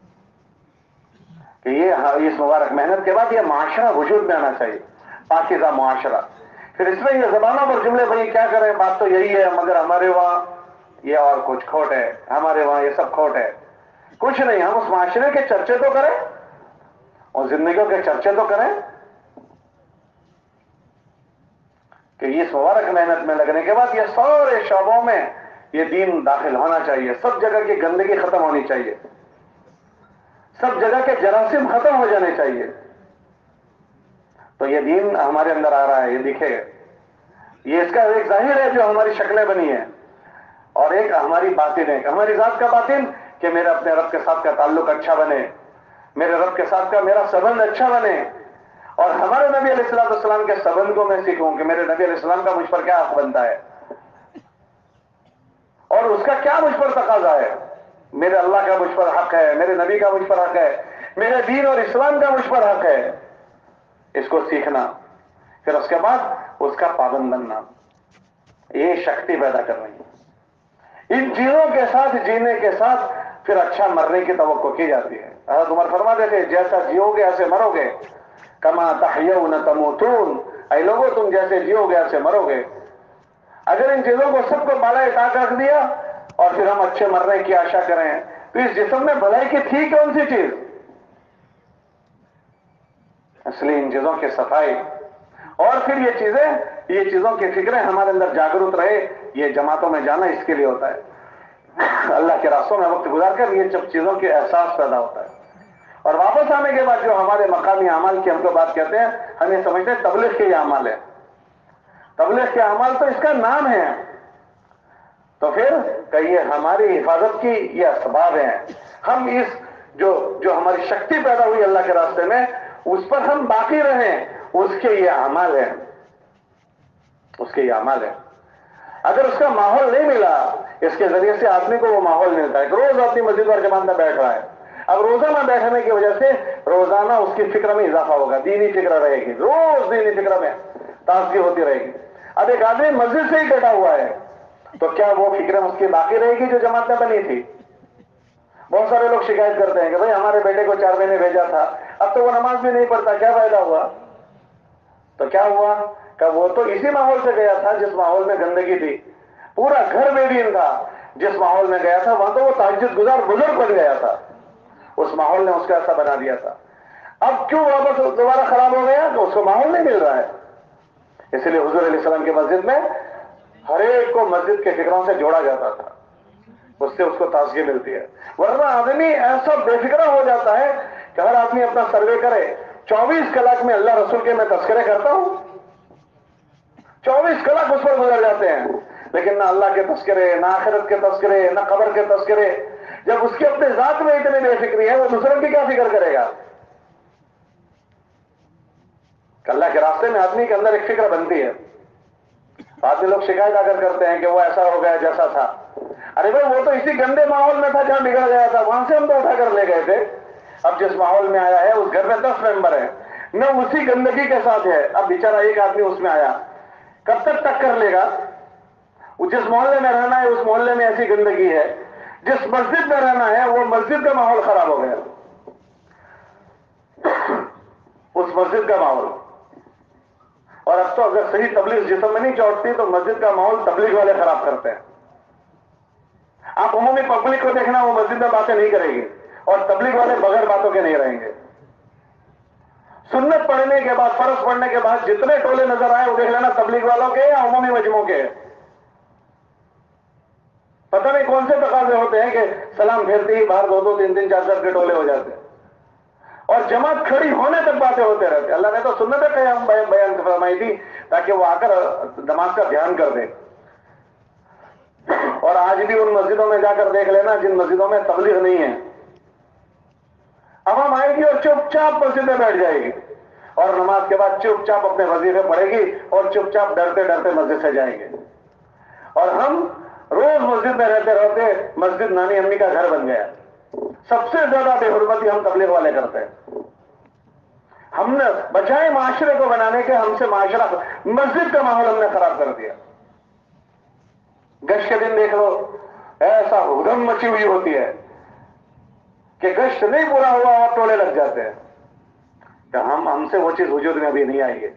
کہ یہ اس مبارک محنت کے بعد یہ معاشرہ وجود میں آنا چاہیے, پاکیزہ معاشرہ. پھر اس میں یہ زبانوں پر جملے بھائی کیا کریں, بات تو یہی ہے, مگر ہمارے وہاں یہ اور کچھ کھوٹ ہے, ہمارے وہاں یہ سب کھوٹ ہے. کچھ نہیں, ہم اس معاشرے کے چرچے تو کریں اور زندگیوں کے چرچے تو کریں کہ اس مبارک محنت میں لگنے کے بعد یہ سارے شعبوں میں یہ دین داخل ہونا چاہیے. سب جگہ کی گندگی ختم ہونی چاہیے, سب جگہ کے جراثیم ختم ہو جانے چاہیے. تو یہ دین ہمارے اندر آ رہا ہے, یہ دکھے گا. یہ اس کا ایک ظاہر ہے جو ہماری شکلیں بنی ہیں, اور ایک ہماری باطن ہے, ہماری ذات کا باطن کہ میرا اپنے رب کے ساتھ کا تعلق اچھا بنے, میرے رب کے ساتھ کا میرا سبند اچھا بنے. اور ہمارے نبی علیہ السلام کے سبند کو میں سیکھوں کہ میرے نبی علیہ السلام کا مجھ پر کیا حق بنتا ہے اور اس کا کیا مجھ پر تقاضا ہے. میرے اللہ کا مجھ پر حق ہے, میرے نبی کا مجھ پر حق ہے, میرے دین اور اسلام کا مجھ پر حق ہے. اس کو سیکھنا, پھر اس کے بعد اس کا پابند بننا، یہ شکتی پیدا کر رہی ہے۔ ان چیزوں کے ساتھ جینے کے ساتھ پھر اچھا مرنے کی توقع کی جاتی ہے۔ حضرت عمر فرماتے تھے جیسا جیو گے ایسے مرو گے، کما تحیون تموتون، اے لوگوں تم جیسے جیو گے ایسے مرو گے۔ اگر ان چیزوں کو سب کو بالائے طاق رکھ دیا اور پھر ہم اچھے مرنے کی آشا کریں تو اس جسم میں بھلائی کی تھی کون سی چیز؟ اس لیے ان چیزوں کی صفائی اور پھر یہ چیزوں کی فکریں ہمارے اندر جاگرت رہے، یہ جماعتوں میں جانا اس کے لیے ہوتا ہے، اللہ کے راستوں میں وقت گزار کر یہ سب چیزوں کے احساس پیدا ہوتا ہے۔ اور واپس آنے کے بعد جو ہمارے مقامی اعمال کی ہم کو بات کہتے ہیں، ہم یہ سمجھتے ہیں تبلیغ کے یہ اعمال ہے، تبلیغ کے اعمال تو اس کا نام ہے، تو پھر کہ یہ ہماری حفاظت کی یہ اسباب ہیں، ہم اس جو ہماری شکتی پیدا ہوئی اللہ کے راستے میں اس پر ہم باقی رہیں، اس کے یہ اعمال ہیں، اس کے یہ اعمال ہیں۔ اگر اس کا ماحول نہیں ملا، اس کے ذریعے سے آدمی کو وہ ماحول ملتا ہے کہ روز اپنی مسجد اور جماعت میں بیٹھ رہا ہے، اب روزانہ بیٹھنے کی وجہ سے روزانہ اس کی فکر میں اضافہ ہوگا، دینی فکر رہے گی، روز دینی فکر میں تازگی ہوتی رہے گی۔ اب ایک آدمی مسجد سے ہی کٹا ہوا ہے تو کیا وہ فکریں اس کی باقی رہے گی جو جماعت میں بنی تھی؟ بہت سارے لوگ شکایت کرتے ہیں کہ بھائی ہمارے بیٹے کو 4 مہینے بھیجا تھا، اب تو وہ نماز بھی نہیں پڑھتا، کیا فائدہ ہوا؟ تو کیا ہوا کہ وہ تو اسی ماحول سے گیا تھا جس ماحول میں گندگی تھی، پورا گھر بے دین تھا، جس ماحول میں گیا تھا وہاں تو وہ تہجد گزار بزرگ بن گیا تھا، اس ماحول نے اس کا ایسا بنا دیا تھا۔ اب کیوں واپس دوبارہ خراب ہو گیا؟ تو اس کو ماحول نہیں مل رہا ہے۔ اسی لیے حضور علیہ السلام کی مسجد میں ہر ایک کو مسجد کے فکروں سے جوڑا جاتا تھا، اس سے اس کو تازگی ملتی ہے، ورنہ آدمی ایسا بے فکرہ ہو جاتا ہے کہ ہر آدمی اپنا سروے کرے، 24 کلاک میں اللہ رسول کے میں تذکرے کرتا ہوں، 24 کلاک اس پر گزر جاتے ہیں، لیکن نہ اللہ کے تذکرے، نہ آخرت کے تذکرے، نہ قبر کے تذکرے۔ جب اس کی اپنے ذات میں اتنی بے فکری ہے وہ دوسروں کی کیا فکر کرے گا؟ کہ اللہ کے راستے میں آدمی کے اندر ایک فکر بنتی ہے۔ آدمی لوگ شکایت آ کر کرتے ہیں کہ وہ ایسا ہو گیا جیسا تھا، ارے بھائی وہ تو اسی گندے ماحول میں تھا جہاں بگڑ گیا تھا، وہاں سے ہم تو اٹھا کر لے گئے تھے، اب جس ماحول میں آیا ہے اس گھر میں 10 ممبر ہیں، نہ اسی گندگی کے ساتھ ہے، اب بیچارہ ایک آدمی اس میں آیا، کب تک کر لے گا؟ وہ جس محلے میں رہنا ہے اس محلے میں ایسی گندگی ہے، جس مسجد میں رہنا ہے وہ مسجد کا ماحول خراب ہو گیا، اس مسجد کا ماحول۔ اور اب تو اگر صحیح تبلیغ جسم میں نہیں چوٹتی تو مسجد کا ماحول تبلیغ والے خراب کرتے ہیں۔ آپ عمومی پبلک کو دیکھنا وہ مسجد میں باتیں نہیں کرے گی اور تبلیغ والے بغیر باتوں کے نہیں رہیں گے۔ سنت پڑھنے کے بعد، فرض پڑھنے کے بعد جتنے ٹولے نظر آئے وہ دیکھ لینا تبلیغ والوں کے یا عمومی مجموعوں کے۔ پتہ نہیں کون سے تقاضے ہوتے ہیں کہ سلام پھیرتے ہی باہر 2 3 4 4 کے ٹولے ہو جاتے ہیں اور جماعت کھڑی ہونے تک باتیں ہوتے رہتے۔ اللہ نے تو سنت قیام بیان فرمائی تھی تاکہ وہ آ کر نماز کا دھیان کر دے۔ اور آج بھی ان مسجدوں میں جا کر دیکھ لینا جن مسجدوں میں تبلیغ نہیں ہے، عوام آئے گی اور چپ چاپ مسجد میں بیٹھ جائے گی اور نماز کے بعد چپ چاپ اپنے وظیفے پڑھے گی اور چپ چاپ ڈرتے ڈرتے مسجد سے جائیں گے۔ اور ہم روز مسجد میں رہتے رہتے مسجد نانی امی کا گھر بن گیا۔ سب سے زیادہ بے حرمتی ہم تبلیغ والے کرتے ہیں۔ ہم نے بجائے معاشرے کو بنانے کے ہم سے معاشرہ، مسجد کا ماحول ہم نے خراب کر دیا۔ گشت کے دن دیکھ لو ایسا ہدم مچی ہوئی ہوتی ہے کہ گشت نہیں پورا ہوا اور ٹولے لگ جاتے ہیں کہ ہم سے وہ چیز وجود میں ابھی نہیں آئی ہے۔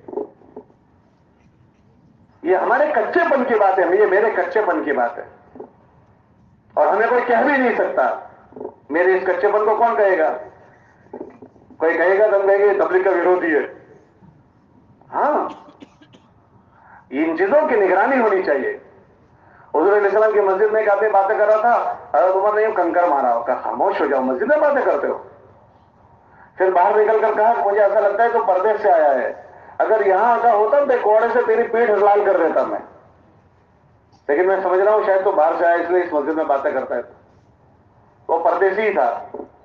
یہ ہمارے کچے پن کی بات ہے، یہ میرے کچے پن کی بات ہے اور ہمیں کوئی کہہ بھی نہیں سکتا۔ میرے اس کچے پن کو کون کہے گا؟ کوئی کہے گا تم کہے گے تبلیغ کا ورودھی ہے۔ ہاں، ان چیزوں کی نگرانی ہونی چاہیے۔ حضور علیہ السلام کی مسجد میں ایک آدمی باتیں کر رہا تھا، حضرت عمر نے یوں کنکر مارا، کہا خاموش ہو جاؤ، مسجد میں باتیں کرتے ہو۔ پھر باہر نکل کر کہا مجھے ایسا لگتا ہے تو پردیس سے آیا ہے، اگر یہاں آتا ہوتا تو کوڑے سے تیری پیٹھ لال کر دیتا میں، لیکن میں سمجھ رہا ہوں شاید تو باہر سے آیا اس لیے اس مسجد میں باتیں کرتا ہے۔ وہ پردیسی ہی تھا۔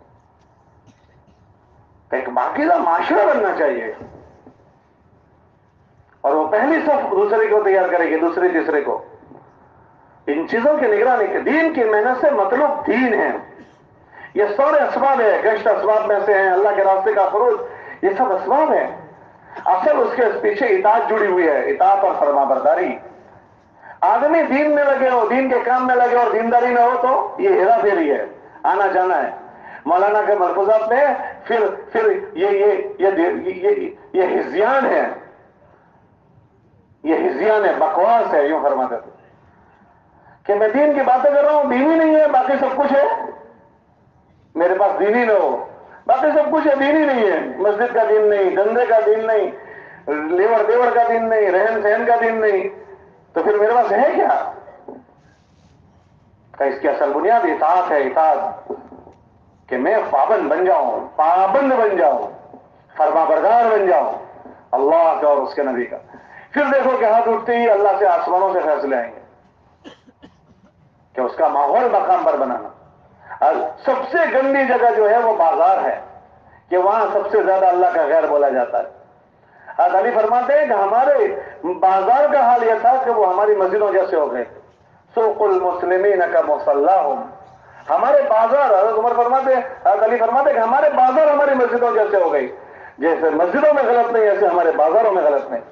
ایک باقاعدہ معاشرہ بننا چاہیے اور وہ پہلی صف دوسرے کو تیار کرے گی، دوسری تیسرے کو۔ ان چیزوں کی نگرانی کے دین کی محنت سے مطلوب دین ہے۔ یہ سارے اسباب ہے، گشت اسباب میں سے ہیں، اللہ کے راستے کا خروج، یہ سب اسباب ہیں۔ اصل اس کے پیچھے اطاعت جڑی ہوئی ہے، اطاعت اور فرما برداری. آدمی دین میں لگے ہو، دین کے کام میں لگے اور دینداری میں ہو تو یہ ہیرا پھیری ہے، آنا جانا ہے. مولانا کے ملفوظات میں پھر یہ ہزیان ہے، یہ ہزیان ہے، بکواس ہے. یوں فرماتے تھے کہ میں دین کی باتیں کر رہا ہوں، دین ہی نہیں ہے، باقی سب کچھ ہے. میرے پاس دین ہی نہ ہو، باقی سب کچھ ہے، دین ہی نہیں ہے. مسجد کا دین نہیں، دندے کا دین نہیں، لیور دیور کا دین نہیں، رہن سہن کا دین نہیں، تو پھر میرے پاس ہے کیا؟ کہ اس کی اصل بنیاد اطاعت ہے، اطاعت، کہ میں پابند بن جاؤں، پابند بن جاؤں، فرما بردار بن جاؤں اللہ کا اور اس کے نبی کا. پھر دیکھو کہ ہاتھ اٹھتے ہی اللہ سے آسمانوں سے فیصلے آئیں گے کہ اس کا ماحول مقام پر بنانا. اور سب سے گندی جگہ جو ہے وہ بازار ہے، کہ وہاں سب سے زیادہ اللہ کا غیر بولا جاتا ہے. حضرت علی فرماتے ہیں کہ ہمارے بازار کا حال یہ تھا کہ وہ ہماری مسجدوں جیسے ہو گئے تھے. سوق المسلمین کا مصلاہم، ہمارے بازار، حضرت عمر فرماتے ہیں، حضرت علی فرماتے ہیں کہ ہمارے بازار ہماری مسجدوں جیسے ہو گئی. جیسے مسجدوں میں غلط نہیں، ایسے ہمارے بازاروں میں غلط نہیں.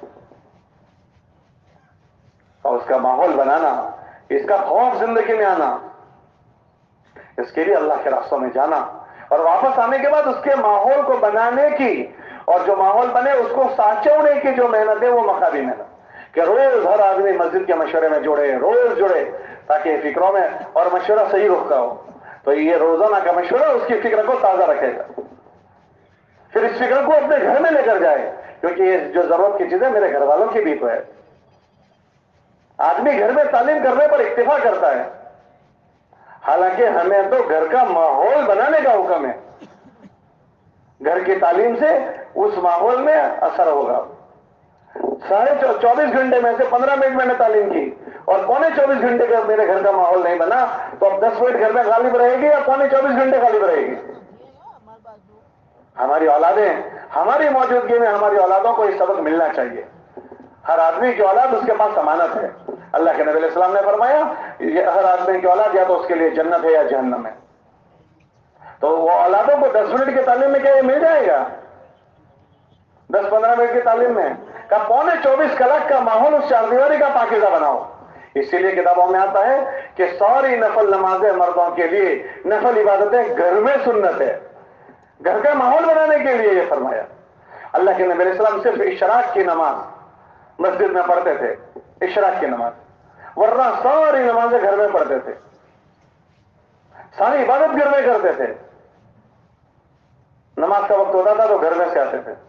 اور اس کا ماحول بنانا، اس کا خوف زندگی میں آنا، اس کے لیے اللہ کے راستوں میں جانا، اور واپس آنے کے بعد اس کے ماحول کو بنانے کی، اور جو ماحول بنے اس کو سانچونے کی جو محنت ہے وہ مقامی محنت، کہ روز ہر آدمی مسجد کے مشورے میں جڑے، روز جڑے، تاکہ فکروں میں اور مشورہ صحیح رخ کا ہو. تو یہ روزانہ کا مشورہ اس کی فکر کو تازہ رکھے گا. پھر اس فکر کو اپنے گھر میں لے کر جائے، کیونکہ یہ جو ضرورت کی چیزیں میرے گھر والوں کی بھی تو ہے. آدمی گھر میں تعلیم کرنے پر اکتفا کرتا ہے، حالانکہ ہمیں تو گھر کا ماحول بنانے کا حکم ہے. گھر کی تعلیم سے اس ماحول میں اثر ہوگا. 24 گھنٹے میں سے 15 منٹ میں نے تعلیم کی اور 24 گھنٹے کا میرے گھر کا ماحول نہیں بنا، تو اب 10 منٹ گھر میں غالب رہے گی یا 24 گھنٹے غالب رہے گی؟ ہماری اولادیں، ہماری موجودگی میں ہماری اولادوں کو یہ سبق ملنا چاہیے. ہر آدمی کی اولاد اس کے پاس امانت ہے. اللہ کے نبی علیہ السلام نے فرمایا ہر آدمی کی اولاد یا تو اس کے لیے جنت ہے یا جہنم ہے. تو وہ اولادوں کو 10 منٹ کی تعلیم میں کیا یہ مل جائے گا؟ 10-15 منٹ کی تعلیم میں کا 24 کلاک کا ماحول اس چار دیواری کا پاکیزہ بناؤ. اسی لیے کتابوں میں آتا ہے کہ ساری نفل نمازیں مردوں کے لیے، نفل عبادتیں گھر میں سنت ہے. گھر کا ماحول بنانے کے لیے یہ فرمایا. اللہ کے نبی علیہ السلام صرف اشراق کی نماز مسجد میں پڑھتے تھے، اشراق کی نماز، ورنہ ساری نمازیں گھر میں پڑھتے تھے، ساری عبادت گھر میں کرتے تھے. نماز کا وقت ہوتا تھا تو گھر میں سے آتے تھے.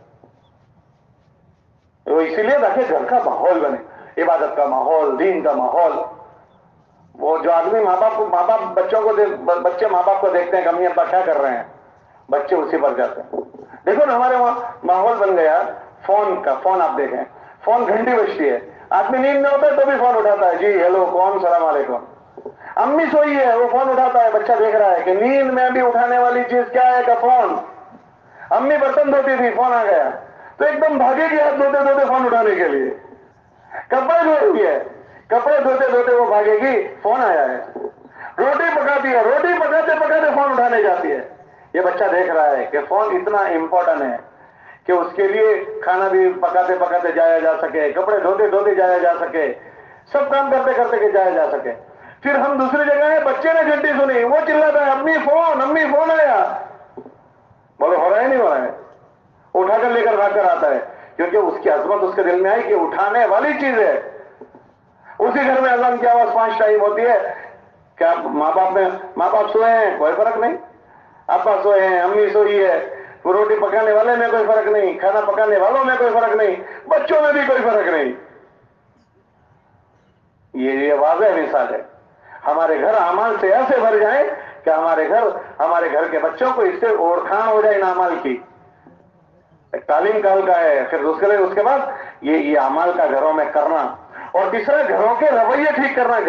وہ اسی لیے تاکہ گھر کا ماحول بنے، عبادت کا ماحول، دین کا ماحول. وہ جو آدمی ماں باپ بچوں کو بچے ماں باپ کو دیکھتے ہیں کہ امی ابا کیا کر رہے ہیں، بچے اسی پر جاتے ہیں. دیکھو نا ہمارے وہاں ماحول بن گیا فون کا. فون آپ دیکھیں، فون گھنٹی بجتی ہے، آدمی نیند میں ہوتا ہے تو بھی فون اٹھاتا ہے، جی ہیلو کون، سلام علیکم. امی سوئی ہے وہ فون اٹھاتا ہے، بچہ دیکھ رہا ہے کہ نیند میں بھی اٹھانے والی چیز کیا ہے کہ فون. امی برتن دھوتی تھی، فون آ گیا تو ایک دم بھاگے گی ہاتھ دھوتے دھوتے فون اٹھانے کے لیے. کپڑے دھو رہی ہے، کپڑے دھوتے دھوتے وہ بھاگے گی، فون آیا ہے. روٹی پکاتی ہے، روٹی پکاتے پکاتے فون اٹھانے جاتی ہے. یہ بچہ دیکھ رہا ہے کہ فون اتنا امپورٹنٹ ہے کہ اس کے لیے کھانا بھی پکاتے پکاتے جایا جا سکے، کپڑے دھوتے دھوتے جایا جا سکے، سب کام کرتے کرتے کہ جایا جا سکے. پھر ہم دوسری جگہ ہیں، بچے نے گھنٹی سنی، وہ چلاتا ہے امی فون آیا. بولو ہو رہا ہے نہیں ہو رہا ہے؟ اٹھا کر لے کر بھاگ کر آتا ہے، کیونکہ اس کی عظمت اس کے دل میں آئی کہ اٹھانے والی چیز ہے. اسی گھر میں اذان کی آواز 5 ٹائم ہوتی ہے. کیا ماں باپ سوئے ہیں؟ کوئی فرق نہیں. ابا سوئے ہیں، امی سوئی ہے، روٹی پکانے والے میں کوئی فرق نہیں، کھانا پکانے والوں میں کوئی فرق نہیں، بچوں میں بھی کوئی فرق نہیں. یہ واضح مثال ہے. ہمارے گھر اعمال سے ایسے بھر جائیں کہ ہمارے گھر کے بچوں کو اس سے اوڑھان ہو جائے ان اعمال کی. تعلیم کا حلقہ ہے. پھر اس کے بعد یہ اعمال کا گھروں میں کرنا، اور تیسرا گھروں کے رویے ٹھیک کرنا.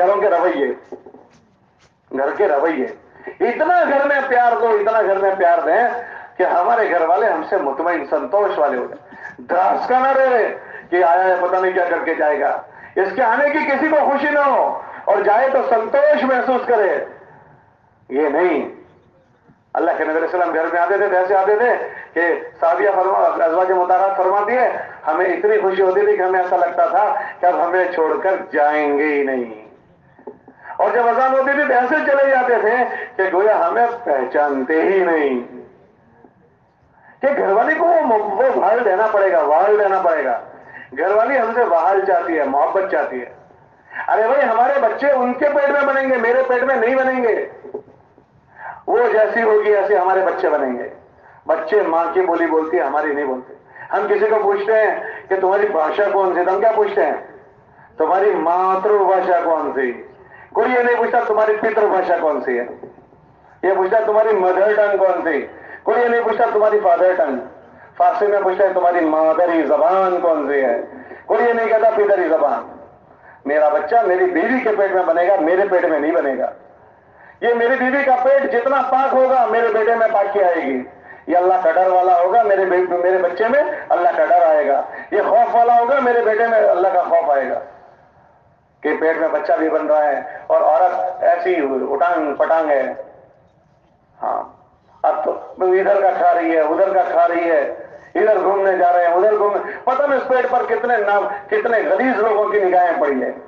گھر کے رویے اتنا گھر میں پیار دو، اتنا گھر میں پیار دیں کہ ہمارے گھر والے ہم سے مطمئن سنتوش والے ہو جائیں. دراز کا نہ رہے کہ آیا ہے پتہ نہیں کیا کر کے جائے گا، اس کے آنے کی کسی کو خوشی نہ ہو اور جائے تو سنتوش محسوس کرے. یہ نہیں، اللہ کے نبی علیہ السلام گھر میں آتے تھے، ایسے آتے تھے کہ صحابیہ ازواج مطہرات فرماتی ہے ہمیں اتنی خوشی ہوتی تھی کہ ہمیں ایسا لگتا تھا کہ اب ہمیں چھوڑ کر جائیں گے ہی نہیں، اور جب اذان ہوتی تھی تو ایسے چلے جاتے تھے کہ گویا ہمیں پہچانتے ہی نہیں، کہ گھر والی کو وہ بھال دینا پڑے گا، وہل دینا پڑے گا. گھر والی ہم سے وہل چاہتی ہے، محبت چاہتی ہے. ارے بھائی ہمارے بچے ان کے پیٹ میں بنیں گے، میرے پیٹ میں نہیں بنیں گے. وہ جیسی ہوگی ایسے ہمارے بچے بنیں گے. بچے ماں کی بولی بولتی ہے، ہماری نہیں بولتے. ہم کسی کو پوچھتے ہیں کہ تمہاری بھاشا کون سی، تو ہم کیا پوچھتے ہیں؟ تمہاری ماتر بھاشا کون سی. کوئی یہ نہیں پوچھتا تمہاری پتر بھاشا کون سی ہے، یہ پوچھتا تمہاری مدر ٹنگ کون سی. کوئی یہ نہیں پوچھتا تمہاری فادر ٹنگ. فارسی میں پوچھتا ہے تمہاری مادری زبان کون سی ہے. کوئی یہ نہیں کہتا پدری زبان. میرا بچہ میری بیوی کے پیٹ میں بنے گا، میرے پیٹ میں نہیں بنے گا. یہ میری بیوی کا پیٹ جتنا پاک ہوگا میرے بیٹے میں پاکی آئے گی. یہ اللہ کا ڈر والا ہوگا میرے بچے میں اللہ کا ڈر آئے گا. یہ خوف والا ہوگا میرے بیٹے میں اللہ کا خوف آئے گا. کہ پیٹ میں بچہ بھی بن رہا ہے اور عورت ایسی اٹانگ پٹانگ ہے. ہاں اب تو ادھر کا کھا رہی ہے، ادھر کا کھا رہی ہے، ادھر گھومنے جا رہے ہیں، ادھر گھومنے، پتہ نہیں اس پیٹ پر کتنے غلیظ لوگوں کی نگاہیں پڑی ہیں،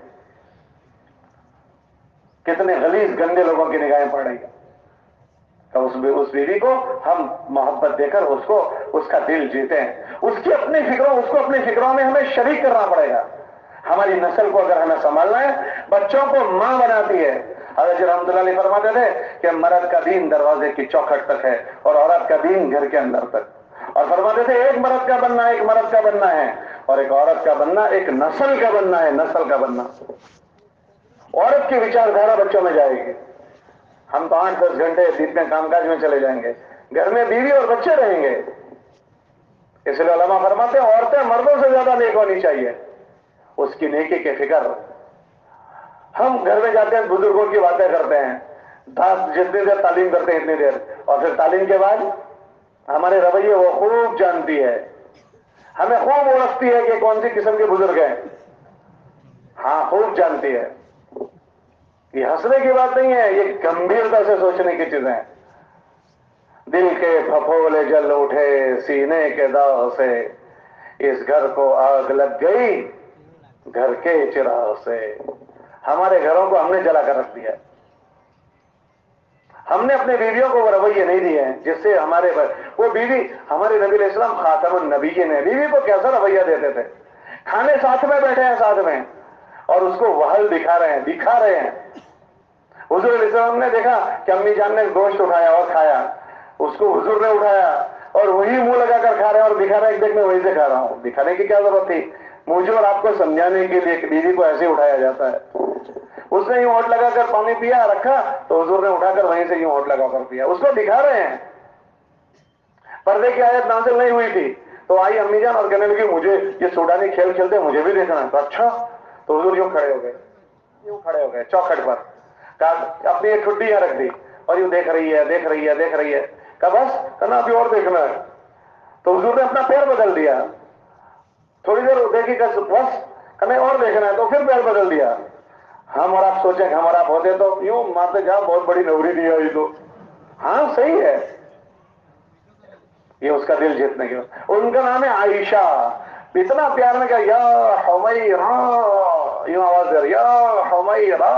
کتنے غلیظ گندے لوگوں کی نگاہیں پڑ رہی ہیں. تو اس بیوی کو ہم محبت دے کر اس کا دل جیتے ہیں. اس کو اپنی فکروں میں ہمیں شریک کرنا پڑے گا. ہماری نسل کو اگر ہمیں سنبھالنا ہے، بچوں کو ماں بناتی ہے. حضرت رحمۃ اللہ علیہ فرماتے تھے کہ مرد کا دین دروازے کی چوکھٹ تک ہے اور عورت کا دین گھر کے اندر تک. اور فرماتے تھے ایک مرد کا بننا ہے اور ایک عورت کا بننا ایک نسل کا بننا ہے، نسل کا بننا. عورت کی وچاردھارا بچوں میں جائے گی. ہم تو 8-10 گھنٹے دن میں کام کاج میں چلے جائیں گے، گھر میں بیوی اور بچے رہیں گے. اس لیے علماء فرماتے ہیں عورتیں مردوں سے زیادہ نیک ہونی چاہیے. اس کی نیکی کی فکر. ہم گھر میں جاتے ہیں بزرگوں کی باتیں کرتے ہیں، جتنی دیر تعلیم کرتے ہیں اتنی دیر، اور پھر تعلیم کے بعد ہمارے رویے وہ خوب جانتی ہے، ہمیں خوب اوڑھتی ہے کہ کون سی قسم کے بزرگ ہیں. ہاں خوب جانتی ہے. یہ ہنسنے کی بات نہیں ہے، یہ گمبھیرتا سے سوچنے کی چیزیں ہیں. دل کے پھپھولے جل اٹھے سینے کے داغ سے، اس گھر کو آگ لگ گئی گھر کے چراغ سے. ہمارے گھروں کو ہم نے جلا کر رکھ دیا. ہم نے اپنے بیویوں کو وہ رویے نہیں دیے ہیں جس سے وہ بیوی، ہمارے نبی علیہ السلام خاتم النبیین ہیں، بیوی کو کیسا رویہ دیتے تھے. کھانے ساتھ میں بیٹھے ہیں ساتھ میں اور اس کو وہل دکھا رہے ہیں. حضور علیہ السلام نے دیکھا کہ امی جان نے گوشت اٹھایا اور کھایا، اس کو حضور نے اٹھایا اور وہی منہ لگا کر کھا رہے ہیں اور دکھا رہے ہیں کہ دیکھ میں وہیں سے کھا رہا ہوں. دکھانے کی کیا ضرورت تھی؟ مجھے اور آپ کو سمجھانے کے لیے کہ بیوی کو ایسے اٹھایا جاتا ہے. اس نے یوں ہونٹ لگا کر پانی پیا رکھا تو حضور نے اٹھا کر وہیں سے یوں ہونٹ لگا کر پیا. اس کو دکھا رہے ہیں. پردے کی آیت نازل نہیں ہوئی تھی تو آئی امی جان اور کہنے لگی مجھے یہ سوڈانی کھیل کھیلتے مجھے بھی دیکھنا ہے. تو اچھا. تو حضور یوں کھڑے ہو گئے چوکھٹ پر، اپنی ایک ٹھڈی یہاں رکھ دی اور یوں دیکھ رہی ہے. کہا بس کہنا ابھی اور دیکھنا ہے. تو حضور نے اپنا پیر بدل دیا. تھوڑی دیر دیکھی کہ بس کہنا اور دیکھنا ہے تو پھر پیر بدل دیا. ہم اور آپ سوچیں کہ ہم اور آپ ہوتے تو یوں مارتے جا بہت بڑی نوری دی آئی تو. ہاں صحیح ہے. یہ اس کا دل جیتنے کی. ان کا نام ہے عائشہ. اتنا پیار میں کہا یا حمیرہ، یوں آواز دے رہی یا حمیرہ.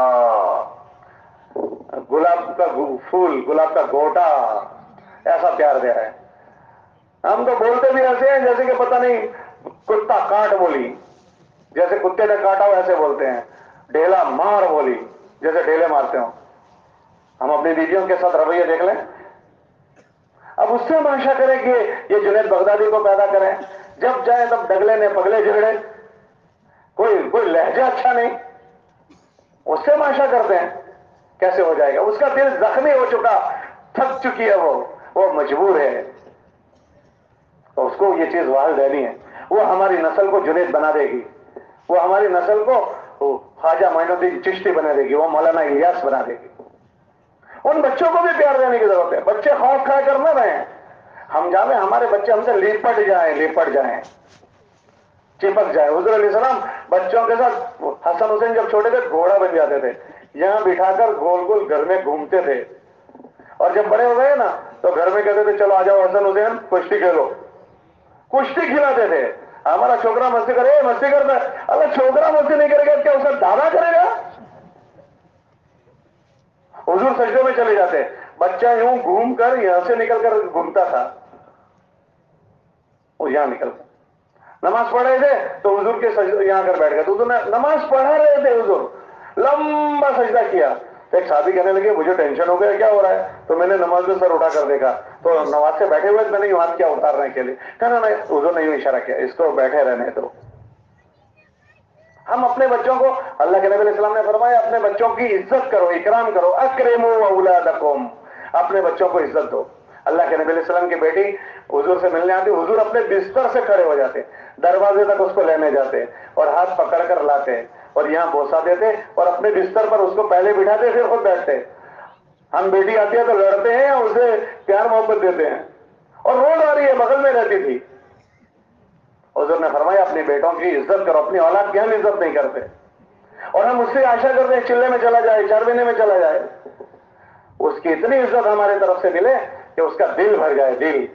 گلاب کا پھول، گلاب کا گوٹا، ایسا پیار دے رہے ہیں. ہم تو بولتے بھی ایسے ہیں جیسے کہ پتہ نہیں کتا کاٹ بولی، جیسے کتے نے کاٹا ہو ایسے بولتے ہیں. ڈھیلا مار بولی، جیسے ڈھیلے مارتے ہوں. ہم اپنی بیویوں کے ساتھ رویے دیکھ لیں. اب اس سے منشا کریں کہ یہ جنید بغدادی کو پیدا کریں، جب جائے تب ڈگلے نے پگلے جھگڑے، کوئی لہجہ اچھا نہیں، اس سے منشا کرتے ہیں. کیسے ہو جائے گا؟ اس کا دل زخمی ہو چکا، تھک چکی ہے، وہ مجبور ہے. تو اس کو یہ چیز وحل دینی ہے. وہ ہماری نسل کو جنید بنا دے گی، وہ ہماری نسل کو خواجہ معین الدین چشتی بنا دے گی، وہ مولانا الیاس بنا دے گی. ان بچوں کو بھی پیار دینے کی ضرورت ہے. بچے خوف کھا کر نہ رہیں. ہم جانے ہمارے بچے ہم سے لپٹ جائیں چپک جائیں. حضور علیہ السلام بچوں کے ساتھ، حسن حسین جب چھوٹے تھے گھوڑا بن جاتے تھے، یہاں بٹھا کر گول گول گھر میں گھومتے تھے اور جب بڑے ہو گئے نا تو گھر میں کہتے تھے چلو آ جاؤ حسن حسین کشتی کھیلو، کشتی کھلاتے تھے. ہمارا چھوکرا مستی کرے مستی کرتا ہے. اللہ چھوکرا مستی نہیں کرے گا کیا اسے دادا کرے گا؟ حضور سجدے میں چلے جاتے، بچہ یوں گھوم کر یہاں سے نکل کر گھومتا تھا، وہ یہاں نکل کر نماز پڑھ رہے تھے تو حضور کے سجدے یہاں کر بیٹھ گئے، تو نماز پڑھا رہے تھے حضور، لمبا سجدہ کیا. تو ایک صحابی کہنے لگے مجھے ٹینشن ہو گیا کیا ہو رہا ہے، تو میں نے نماز میں سر اٹھا کر دیکھا تو نماز سے بیٹھے ہوئے میں نے ہاتھ کیا اتارنے کے لیے، کہنا نہیں حضور نے یوں اشارہ کیا اس کو بیٹھے رہنے دو. ہم اپنے بچوں کو، اللہ کے نبی علیہ السلام نے فرمایا اپنے بچوں کی عزت کرو، اکرام کرو، اکرموا اولادکم، اپنے بچوں کو عزت دو. اللہ کے نبی علیہ السلام کی بیٹی حضور سے ملنے آتی، حضور اپنے بستر سے کھڑے ہو جاتے، دروازے تک اس کو لینے جاتے اور ہاتھ پکڑ کر لاتے اور یہاں بوسا دیتے اور اپنے بستر پر اس کو پہلے بٹھاتے پھر خود بیٹھتے. ہم بیٹی آتی ہے تو لڑتے ہیں اور اسے پیار محبت دیتے ہیں، اور روز آ رہی ہے بغل میں رہتی تھی. حضور نے فرمایا اپنی بیٹوں کی عزت کرو، اپنی اولاد کی ہم عزت نہیں کرتے اور ہم اس سے آشا کرتے ہیں چلے میں چلا جائے، چار مہینے میں چلا جائے، اس کی اتنی عزت ہمارے طرف سے ملے کہ اس کا دل بھر جائے. دل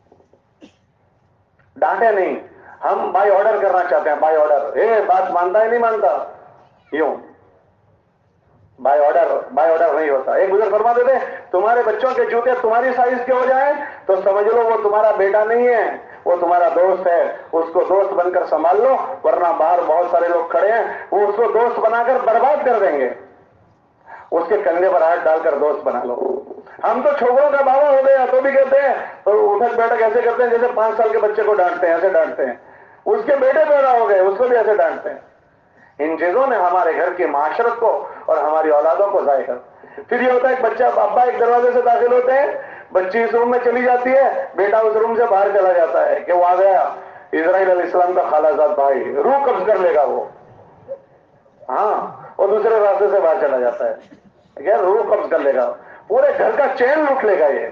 ڈانٹے نہیں، ہم بائی آرڈر کرنا چاہتے ہیں، بائی آرڈر، بات مانتا ہے نہیں مانتا، یوں بائی آرڈر نہیں ہوتا. ایک بزرگ فرماتے تھے تمہارے بچوں کے جوتے تمہاری سائز کے ہو جائیں تو سمجھ لو وہ تمہارا بیٹا نہیں ہے، وہ تمہارا دوست ہے، اس کو دوست بن کر سنبھال لو، ورنہ باہر بہت سارے لوگ کھڑے ہیں وہ اس کو دوست بنا کر برباد کر دیں گے. اس کے کندھے پر ہاتھ ڈال کر دوست بنا لو. ہم تو چھوکروں کا بابا ہو گیا تو بھی کہتے ہیں تو اٹھک بیٹھک ایسے کرتے ہیں جیسے 5 سال کے بچے کو ڈانٹتے ہیں، ایسے ڈانٹتے ہیں. اس کے بیٹے پیدا ہو گئے اس کو بھی ایسے ڈانٹتے ہیں. ان چیزوں نے ہمارے گھر کی معاشرت کو اور ہماری اولادوں کو ضائع کر. پھر یہ ہوتا ہے ایک بچہ، ابا ایک دروازے سے داخل ہوتے ہیں، بچی اس روم میں چلی جاتی ہے، بیٹا اس روم سے باہر چلا جاتا ہے کہ وہ آ گیا اسرائیل علیہ السلام کا خالہ زاد بھائی، روح قبض کر لے گا وہ. ہاں، اور دوسرے راستے سے باہر چلا جاتا ہے، کیا روح قبض کر لے گا، پورے گھر کا چین لوٹ لے گا. یہ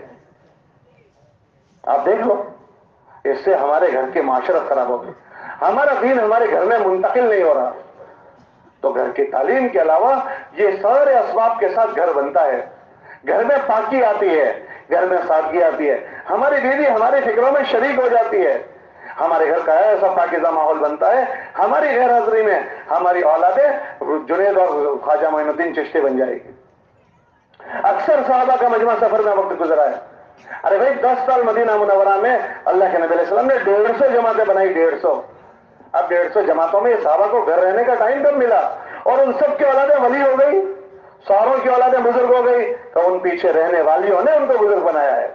آپ دیکھ لو، اس سے ہمارے گھر کی معاشرت خراب ہوگی، ہمارا دین ہمارے گھر میں منتقل نہیں ہو رہا. تو گھر کی تعلیم کے علاوہ یہ سارے اسباب کے ساتھ گھر بنتا ہے. گھر میں پاکی آتی ہے، گھر میں سادگی آتی ہے، ہماری بیوی ہماری فکروں میں شریک ہو جاتی ہے، ہمارے گھر کا ایسا پاکیزہ ماحول بنتا ہے، ہماری غیر حاضری میں ہماری اولادیں جنید اور خواجہ معین الدین چشتی بن جائے گی. اکثر صحابہ کا مجمع سفر میں وقت گزرا ہے. ارے بھائی 10 سال مدینہ منورہ میں اللہ کے نبی علیہ السلام نے 150 جماعتیں بنائی، 150. اب 150 جماعتوں میں صحابہ کو گھر رہنے کا ٹائم کب ملا؟ اور ان سب کی اولادیں ولی ہو گئی، ساروں کی اولادیں بزرگ ہو گئی، تو ان پیچھے رہنے والیوں نے ان کو بزرگ بنایا ہے.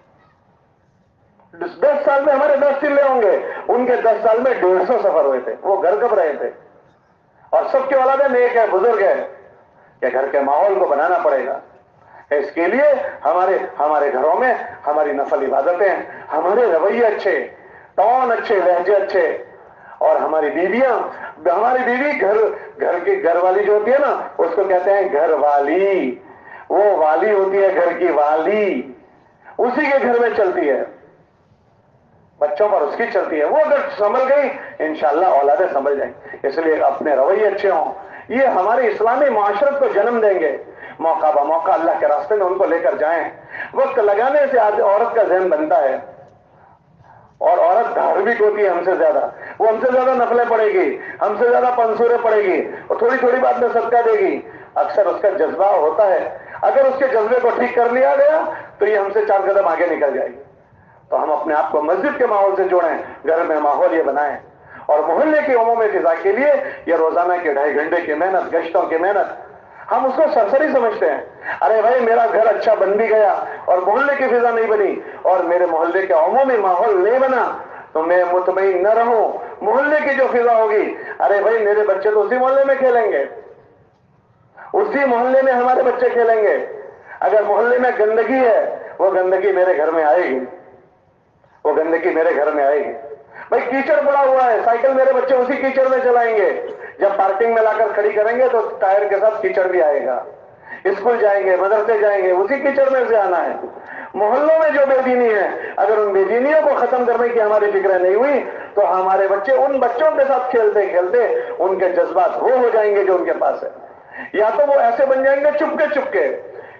10 سال میں ہمارے 10 چلے ہوں گے، ان کے 10 سال میں 150 سفر ہوئے تھے. وہ گھر کب رہے تھے؟ اور سب کی اولادیں نیک ہے، بزرگ ہے، کہ گھر کے ماحول کو بنانا پڑے گا. اس کے لیے ہمارے گھروں میں ہماری نفل عبادتیں، ہمارے رویے اچھے، ٹون اچھے، لہجے اچھے، اور ہماری بیویاں، ہماری بیوی گھر والی جو ہوتی ہے نا اس کو کہتے ہیں گھر والی. وہ والی ہوتی ہے گھر کی والی، اسی کے گھر میں چلتی ہے، بچوں پر اس کی چلتی ہے. وہ اگر سنبھل گئی انشاءاللہ اولادیں سنبھل جائیں. اس لیے اپنے رویے اچھے ہوں، یہ ہماری اسلامی معاشرت کو جنم دیں گے. موقع بہ موقع اللہ کے راستے میں ان کو لے کر جائیں. وقت لگانے سے آج عورت کا ذہن بنتا ہے، اور عورت دھارمک ہوتی ہے ہم سے زیادہ، وہ ہم سے زیادہ نفلیں پڑے گی، ہم سے زیادہ پنسوریں پڑے گی، اور تھوڑی تھوڑی بات میں صدقہ دے گی. اکثر اس کا جذبہ ہوتا ہے، اگر اس کے جذبے کو ٹھیک کر لیا گیا تو یہ ہم سے 4 قدم آگے نکل جائے گی. تو ہم اپنے آپ کو مسجد کے ماحول سے جوڑیں، گھر میں ماحول یہ بنائیں. اور محلے کی عمومی فضا کے لیے یہ روزانہ کے 2.5 گھنٹے کی محنت، گشتوں کی محنت، ہم اس کو سرسری سمجھتے ہیں. ارے بھائی میرا گھر اچھا بن بھی گیا اور محلے کی فضا نہیں بنی اور میرے محلے کے عمومی ماحول نہیں بنا تو میں مطمئن نہ رہوں. محلے کی جو فضا ہوگی، ارے بھائی میرے بچے تو اسی محلے میں کھیلیں گے، اسی محلے میں ہمارے بچے کھیلیں گے. اگر محلے میں گندگی ہے وہ گندگی میرے گھر میں آئے گی، وہ گندگی میرے گھر میں آئے گی. بھائی کیچڑ پڑا ہوا ہے، سائیکل میرے بچے اسی کیچڑ میں چلائیں گے، جب پارکنگ میں لا کر کھڑی کریں گے تو ٹائر کے ساتھ کیچڑ بھی آئے گا. اسکول جائیں گے، مدرسے جائیں گے، اسی کیچڑ میں سے آنا ہے. محلوں میں جو بے دینی ہے، اگر ان بے دینیوں کو ختم کرنے کی ہماری فکریں نہیں ہوئی تو ہمارے بچے ان بچوں کے ساتھ کھیلتے کھیلتے ان کے جذبات وہ ہو جائیں گے جو ان کے پاس ہے. یا تو وہ ایسے بن جائیں گے چپکے چپکے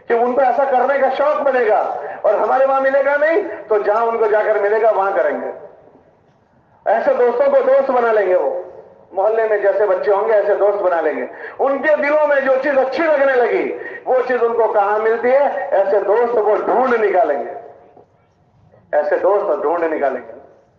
کہ उनको ऐसा करने का शौक बनेगा, और हमारे वहां मिलेगा नहीं तो जहां उनको जाकर मिलेगा वहां करेंगे। ऐसे दोस्तों को दोस्त बना लेंगे, वो मोहल्ले में जैसे बच्चे होंगे ऐसे दोस्त बना लेंगे। उनके दिलों में जो चीज अच्छी लगने लगी वो चीज उनको कहां मिलती है, ऐसे दोस्त वो ढूंढ निकालेंगे, ऐसे दोस्त ढूंढ निकालेंगे।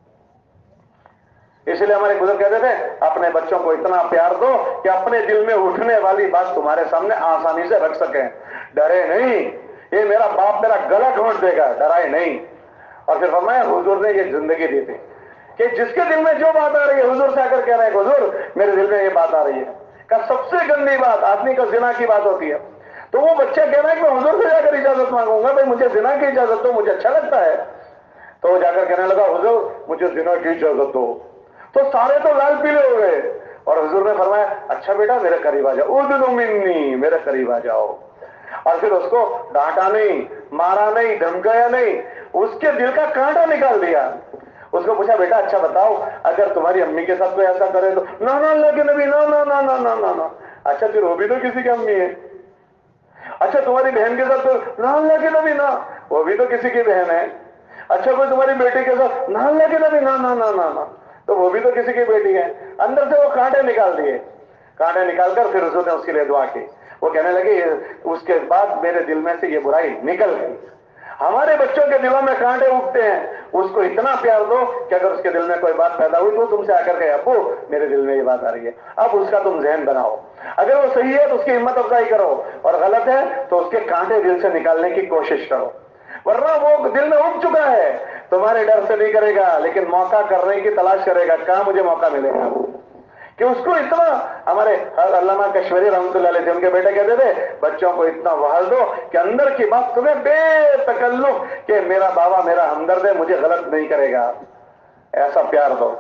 इसलिए हमारे बुजुर्ग कहते थे अपने बच्चों को इतना प्यार दो कि अपने दिल में उठने वाली बात तुम्हारे सामने आसानी से रख सकें, डरे नहीं। ये मेरा बाप मेरा गला घोंट देगा, डराए नहीं। और फिर फरमाया हुजूर ने ये जिंदगी दी थी कि जिसके दिल में जो बात आ रही है, हुजूर से आकर कह रहे हैं हुजूर मेरे दिल में ये बात आ रही है। का सबसे गंदी बात आदमी का जिना की बात होती है। तो वो बच्चा कह रहा है कि मैं हुजूर से जाकर इजाजत मांगूंगा, भाई मुझे जिना की इजाजत दो, मुझे अच्छा लगता है। तो वो जाकर कहने लगा हुजूर मुझे जिना की इजाजत दो। तो सारे तो लाल पीले हो गए, और हुजूर ने फरमाया अच्छा बेटा मेरे करीब आ जाओ, उदनु मिन्नी, मेरे करीब आ जाओ। और फिर उसको डांटा नहीं, मारा नहीं, धमकाया नहीं, उसके दिल का कांटा निकाल दिया। उसको पूछा बेटा अच्छा बताओ अगर तुम्हारी अम्मी के साथ कोई ऐसा करे तो, ना ना अल्लाह के नबी, ना ना ना ना ना ना ना। अच्छा फिर वो भी तो किसी की अम्मी है। अच्छा तुम्हारी बहन के साथ तो, ना अल्लाह के नबी ना, वो भी तो किसी की बहन है। अच्छा कोई तुम्हारी बेटी के साथ, ना अल्लाह के नबी, ना ना ना ना ना, तो वो भी तो किसी की बेटी है। अंदर से वो कांटे निकाल दिए। कांटे निकालकर फिर उसने उसके लिए दुआ की। वो कहने लगे उसके बाद मेरे दिल में से ये बुराई निकल गई। हमारे बच्चों के दिलों में कांटे उगते हैं, उसको इतना प्यार दो कि अगर उसके दिल में कोई बात पैदा हुई तो तुमसे आकर के अब्बू मेरे दिल में ये बात आ रही है, अब उसका तुम ज़हन बनाओ। अगर वो सही है तो उसकी हिम्मत अफजाई करो, और गलत है तो उसके कांटे दिल से निकालने की कोशिश करो। वरना वो दिल में उग चुका है, तुम्हारे डर से नहीं करेगा, लेकिन मौका करने की तलाश करेगा, कहां मुझे मौका मिलेगा। कि उसको इतना, हमारे अल्लामा कश्मीरी रहमतुल्लाह अलैह उनके बेटे कहते थे बच्चों को इतना वहाल दो कि अंदर की बात तुम्हें बेतकल्लुफ कि मेरा बाबा मेरा हमदर्द है, मुझे गलत नहीं करेगा, ऐसा प्यार दो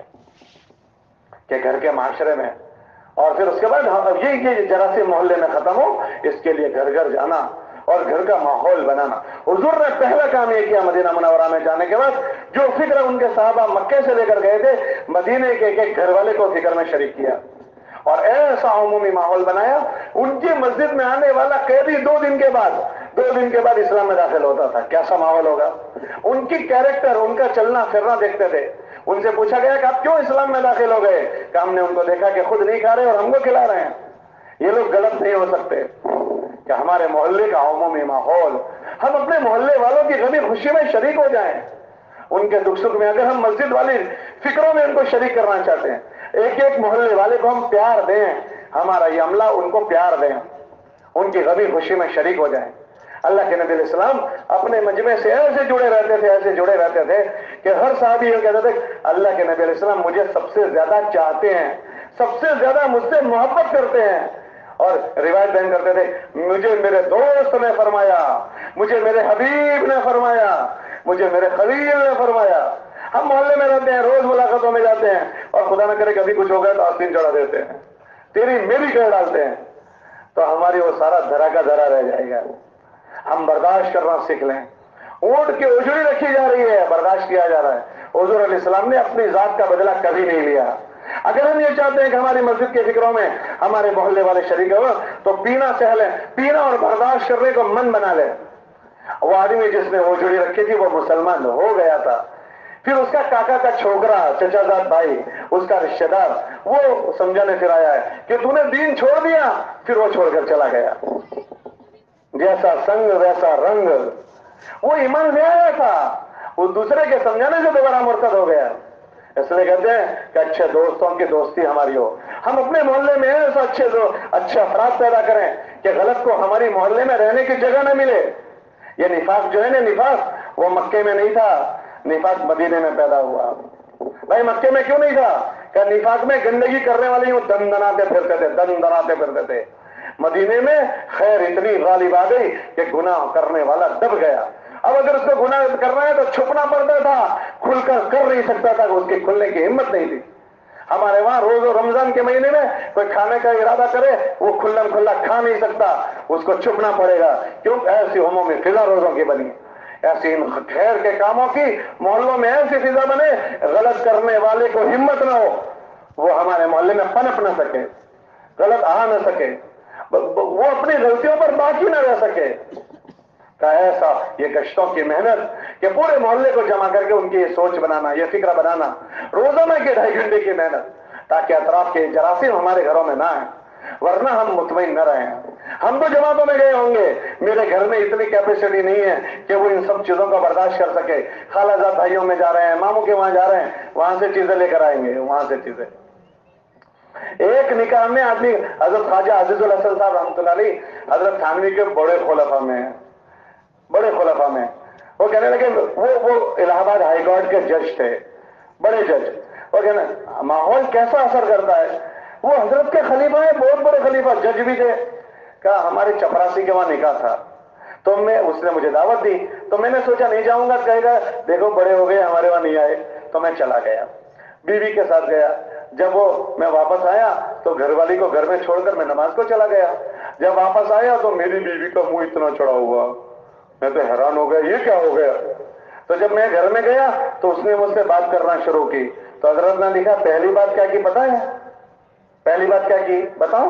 कि घर के माशरे में। और फिर उसके बाद ये जरा से मोहल्ले में खत्म हो, इसके लिए घर घर जाना और घर का माहौल बनाना। हुजूर ने पहला काम ये किया मदीना मुनव्वरा में जाने के बाद, जो फिक्र उनके साहबा मक्के से लेकर गए थे, मदीने के एक घर वाले को फिक्र में शरीक किया और ऐसा उमूमी माहौल बनाया। उनकी मस्जिद में आने वाला कैदी 2 दिन के बाद इस्लाम में दाखिल होता था। कैसा माहौल होगा। उनकी कैरेक्टर, उनका चलना फिरना देखते थे। उनसे पूछा गया कि आप क्यों इस्लाम में दाखिल हो गए, कि हमने उनको देखा कि खुद नहीं खा रहे और हमको खिला रहे हैं। ये लोग गलत नहीं हो सकते कि हमारे मोहल्ले का उमूमी माहौल, हम अपने मोहल्ले वालों की गमी खुशी में शरीक हो जाएं। उनके दुख सुख में अगर हम मस्जिद वाली फिक्रों में उनको शरीक करना चाहते हैं, एक एक मोहल्ले वाले को हम प्यार दें, हमारा ये अमला उनको प्यार दें, उनकी गमी खुशी में शरीक हो जाएं। अल्लाह के नबी इस्लाम अपने मजमे से ऐसे जुड़े रहते थे कि हर साहबी ये कहते थे अल्लाह के नबी इस्लाम मुझे सबसे ज्यादा चाहते हैं, सबसे ज्यादा मुझसे मोहब्बत करते हैं। और रिवायत बयान करते थे मुझे मेरे दोस्त ने फरमाया, मुझे मेरे हबीब ने फरमाया, मुझे मेरे खलील ने फरमाया। हम मोहल्ले में रहते हैं, रोज मुलाकातों में जाते हैं, और खुदा न करे कभी कुछ हो गया तो आस्तीन चढ़ा देते हैं, तेरी मेरी कह डालते हैं, तो हमारी वो सारा धरा का धरा रह जाएगा। हम बर्दाश्त करना सीख लें। ऊंट की उजड़ी रखी जा रही है, बर्दाश्त किया जा रहा है। हुजूर अलैहिस्सलाम ने अपनी जात का बदला कभी नहीं लिया। अगर हम ये चाहते हैं कि हमारी मस्जिद के फिक्रों में हमारे मोहल्ले वाले शरीक हो, तो पीना सह लें, पीना और बर्दाश्त करने को मन बना ले। वो आदमी जिसने उजड़ी रखी थी वो मुसलमान हो गया था, फिर उसका काका का छोकरा, चचाजाद भाई, उसका रिश्तेदार, वो समझाने फिर आया है कि तूने दीन छोड़ दिया, फिर वो छोड़कर चला गया। जैसा संग वैसा रंग, वो ईमान ले आया था, वो दूसरे के समझाने से दोबारा मुर्तद हो गया। इसलिए कहते हैं कि अच्छे दोस्तों की दोस्ती हमारी हो। हम अपने मोहल्ले में ऐसा अच्छे अफराद पैदा करें कि गलत को हमारी मोहल्ले में रहने की जगह न मिले। ये निफाक जो है ना, निफाक वो मक्के में नहीं था, निफाक मदीने में पैदा हुआ। भाई मक्के में क्यों नहीं था, क्या निफाक में गंदगी करने वाले यूं दंदनाते फिरते थे। मदीने में खैर इतनी गालिब आ गई कि गुनाह करने वाला दब गया। अब अगर उसको गुनाह करना है तो छुपना पड़ता था, खुलकर कर नहीं सकता था, उसकी खुलने की हिम्मत नहीं थी। हमारे वहां रोज रमजान के महीने में कोई खाने का इरादा करे, वो खुल्लम खुल्ला खा नहीं सकता, उसको छुपना पड़ेगा। क्यों? ऐसी होमों में फिजा रोजों की बनी, ऐसी इन खैर के कामों की मोहल्लों में ऐसी फिजा बने, गलत करने वाले को हिम्मत ना हो, वो हमारे मोहल्ले में पनप ना सके, गलत आ ना सके, वो अपनी गलतियों पर बाकी ना रह सके। کا ایسا یہ گشتوں کی محنت کہ پورے محلے کو جمع کر کے ان کی یہ سوچ بنانا، یہ فکر بنانا، روزانہ کے 2.5 گھنٹے کی محنت، تاکہ اطراف کے جراثیم ہمارے گھروں میں نہ آئیں، ورنہ ہم مطمئن نہ رہیں۔ ہم تو جماعتوں میں گئے ہوں گے، میرے گھر میں اتنی کیپیسٹی نہیں ہے کہ وہ ان سب چیزوں کو برداشت کر سکے۔ خالہ زاد بھائیوں میں جا رہے ہیں، ماموں کے وہاں جا رہے ہیں، وہاں سے چیزیں لے کر آئیں گے، وہاں سے چیزیں۔ ایک نکاح میں آدمی حضرت خواجہ عزیز الحسن صاحب رحمۃ اللہ علیہ حضرت تھانوی کے بڑے خلفاء میں ہیں، بڑے خلفاء میں، وہ کہنے لگے، وہ الہ آباد ہائی کورٹ کے جج تھے، بڑے جج۔ وہ کہنا ماحول کیسا اثر کرتا ہے، وہ حضرت کے خلیفہ ہیں، بہت بڑے خلیفہ، جج بھی تھے۔ کہا ہمارے چپراسی کے وہاں نکاح تھا، تو اس نے مجھے دعوت دی، تو میں نے سوچا نہیں جاؤں گا، کہے گا دیکھو بڑے ہو گئے ہمارے وہاں نہیں آئے، تو میں چلا گیا، بیوی کے ساتھ گیا۔ جب میں واپس آیا تو گھر والی کو گھر میں چھوڑ کر میں نماز کو چلا گیا۔ جب واپس آیا تو میری بیوی کا منہ اتنا چڑا ہوا، میں تو حیران ہو گیا، یہ کیا ہو گیا؟ تو جب میں گھر میں گیا تو اس نے مجھ سے بات کرنا شروع کی، تو حضرت نے لکھا پہلی بات کیا کی پتہ ہے؟ پہلی بات کیا کی بتاؤ؟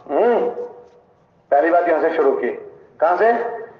پہلی بات یہاں سے شروع کی، کہاں سے؟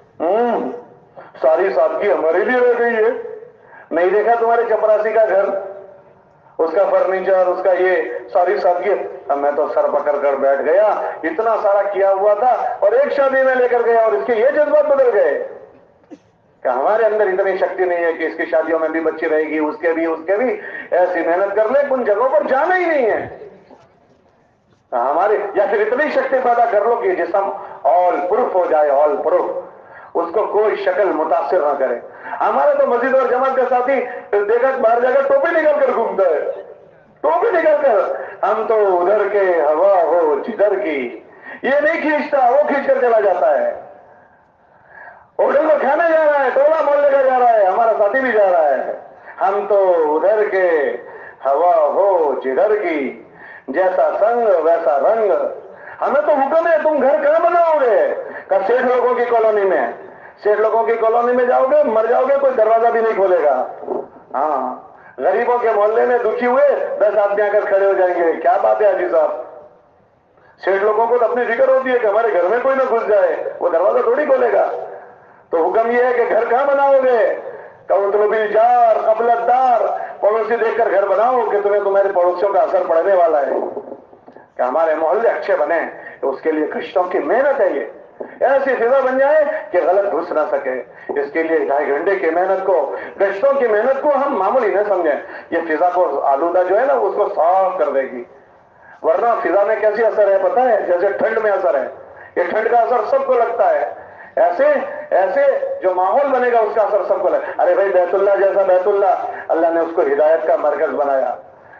ساری سادگی ہمارے لیے رہ گئی ہے، نہیں دیکھا تمہارے چپراسی کا گھر، اس کا فرنیچر، اس کا یہ ساری سادگی؟ اب میں تو سر پکڑ کر بیٹھ گیا، اتنا سارا کیا ہوا تھا اور ایک شادی میں لے کر گیا اور اس کے یہ جذبات بدل گئے کہ ہمارے اندر اتنی شکتی نہیں ہے کہ اس کی شادیوں میں بھی بچی رہے گی، اس کے بھی ایسی محنت کر لے ان جگہوں پر جانا ہی نہیں ہے ہمارے، یا پھر اتنی شکتی پیدا کر لو کہ جسم آل پروف ہو جائے، آل پروف، اس کو کوئی شکل متاثر نہ کرے۔ ہمارے تو مسجد اور جماعت کے ساتھی دیکھا باہر جا کر ٹوپی نکال کر گھومتا ہے، ٹوپی نکال کر، ہم تو ادھر کے ہوا ہو جدھر کی، یہ نہیں کھینچتا، وہ کھینچ کر چلا جاتا ہے، ہوٹل کو کھانے جا رہا ہے، ٹولہ محلے کا جا رہا ہے، ہمارا ساتھی بھی جا رہا ہے، ہم تو ادھر کے ہوا ہو جدھر کی، جیسا سنگ ویسا رنگ، ہمیں تو حکم ہے تم گھر کہاں بناؤ گے؟ کہ سیٹھ لوگوں کی کالونی میں، سیٹھ لوگوں کی کالونی میں جاؤ گے، مر جاؤ گے، کوئی دروازہ بھی نہیں کھولے گا۔ ہاں، غریبوں کے محلے میں دکھی ہوئے 10 آدمی آ کر کھڑے ہو جائیں گے، کیا بات ہے حاجی صاحب؟ سیٹھ لوگوں کو تو اپنی فکر ہوتی ہے کہ ہمارے گھر میں کوئی نہ گھس جائے، وہ دروازہ تھوڑی کھولے گا۔ تو حکم یہ ہے کہ گھر کہاں بناؤ گے؟ کہ اطلب الجار قبل الدار، پڑوسی دیکھ کر گھر بناؤ کہ تمہیں تمہارے پڑوسیوں کا اثر پڑنے والا ہے، کہ ہمارے محلے اچھے بنے، اس کے لیے کشتوں کی محنت ہے، یہ ایسی فضا بن جائے کہ غلط گھس نہ سکے۔ اس کے لیے 2.5 گھنٹے کی محنت کو، گشتوں کی محنت کو ہم معمولی نہ سمجھیں، یہ فضا کو آلودہ جو ہے نا اس کو صاف کر دے گی۔ ورنہ فضا میں کیسی اثر ہے پتہ ہے؟ جیسے ٹھنڈ میں اثر ہے، یہ ٹھنڈ کا اثر سب کو لگتا ہے، ایسے جو ماحول بنے گا اس کا اثر سب کو لگے۔ ارے بھائی بیت اللہ جیسا بیت اللہ، اللہ نے اس کو ہدایت کا مرکز بنایا۔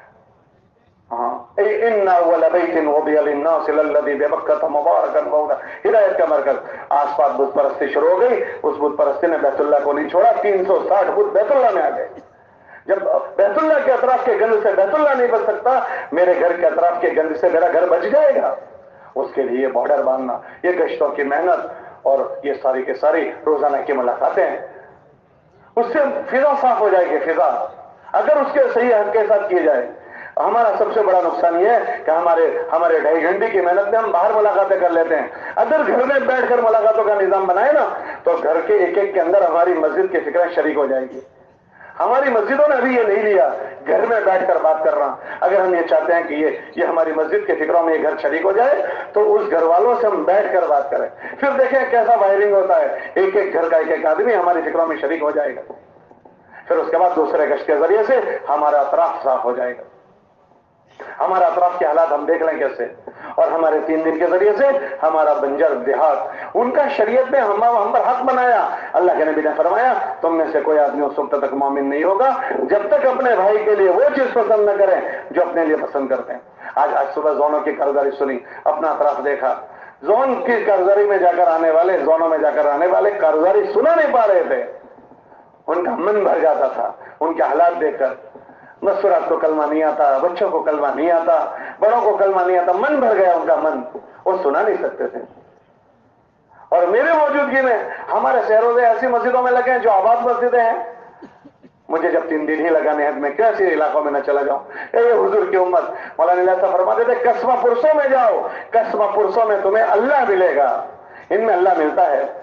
ان اول بیت وضع للناس للذی ببکۃ مبارکا وہدی، ہدایت کا مرکز۔ آس پاس بت پرستی شروع ہو گئی، اس بت پرستی نے بیت اللہ کو نہیں چھوڑا، 360 بت بیت اللہ میں آ گئے۔ جب بیت اللہ کے اطراف کے گند سے بیت اللہ نہیں بچ سکتا، میرے گھر کے اطراف کے گند سے میرا گھر بچ جائے گا؟ اس کے لیے بارڈر باندھنا، یہ گشتوں کی محنت اور یہ ساری کے ساری روزانہ کی ملاقاتیں، اس سے فضا صاف ہو جائے گی۔ فضا اگر اس کے صحیح حق کے ساتھ کیے جائے، ہمارا سب سے بڑا نقصان یہ ہے کہ ہمارے 2.5 گھنٹے کی محنت میں ہم باہر ملاقاتیں کر لیتے ہیں۔ اگر گھر میں بیٹھ کر ملاقاتوں کا نظام بنائے نا تو گھر کے ایک ایک کے اندر ہماری مسجد کی فکریں شریک ہو جائے گی۔ ہماری مسجدوں نے ابھی یہ نہیں لیا گھر میں بیٹھ کر بات کرنا۔ اگر ہم یہ چاہتے ہیں کہ یہ ہماری مسجد کے فکروں میں یہ گھر شریک ہو جائے تو اس گھر والوں سے ہم بیٹھ کر بات کریں، پھر دیکھیں کیسا وائرنگ ہوتا ہے، ایک ایک گھر کا ایک ایک آدمی ہماری فکروں میں شریک ہو جائے گا، پھر اس کے بعد دوسرے گشت کے ذریعے سے ہمارا اطراف صاف ہو جائے گا، ہمارا اطراف کے حالات ہم دیکھ لیں کیسے، اور ہمارے 3 دن کے ذریعے سے ہمارا بنجر دیہات، ان کا شریعت نے ہم پر حق بنایا۔ اللہ کے نبی نے فرمایا تم میں سے کوئی آدمی اس وقت تک مومن نہیں ہوگا جب تک اپنے بھائی کے لیے وہ چیز پسند نہ کریں جو اپنے لیے پسند کرتے ہیں۔ آج صبح زونوں کی کارگزاری سنی، اپنا اطراف دیکھا، زون کی کارگزاری میں جا کر آنے والے، زونوں میں جا کر آنے والے کارگزاری سنا نہیں پا رہے تھے، ان کا من بھر جاتا تھا ان کے حالات دیکھ کر۔ مسورات کو کلمہ نہیں آتا، بچوں کو کلمہ نہیں آتا، بڑوں کو کلمہ نہیں آتا، من بھر گیا ان کا من، وہ سنا نہیں سکتے تھے۔ اور میرے موجودگی میں ہمارے شہروں سے ایسی مسجدوں میں لگے ہیں جو آباد مسجدیں ہیں، مجھے جب 3 دن ہی لگا نہایت میں کیسے علاقوں میں نہ چلا جاؤں۔ اے حضور کی امت، مولانا علیہ صاحب فرماتے تھے قصبہ پرسوں میں جاؤ، قصبہ پرسوں میں تمہیں اللہ ملے گا، ان میں اللہ ملتا ہے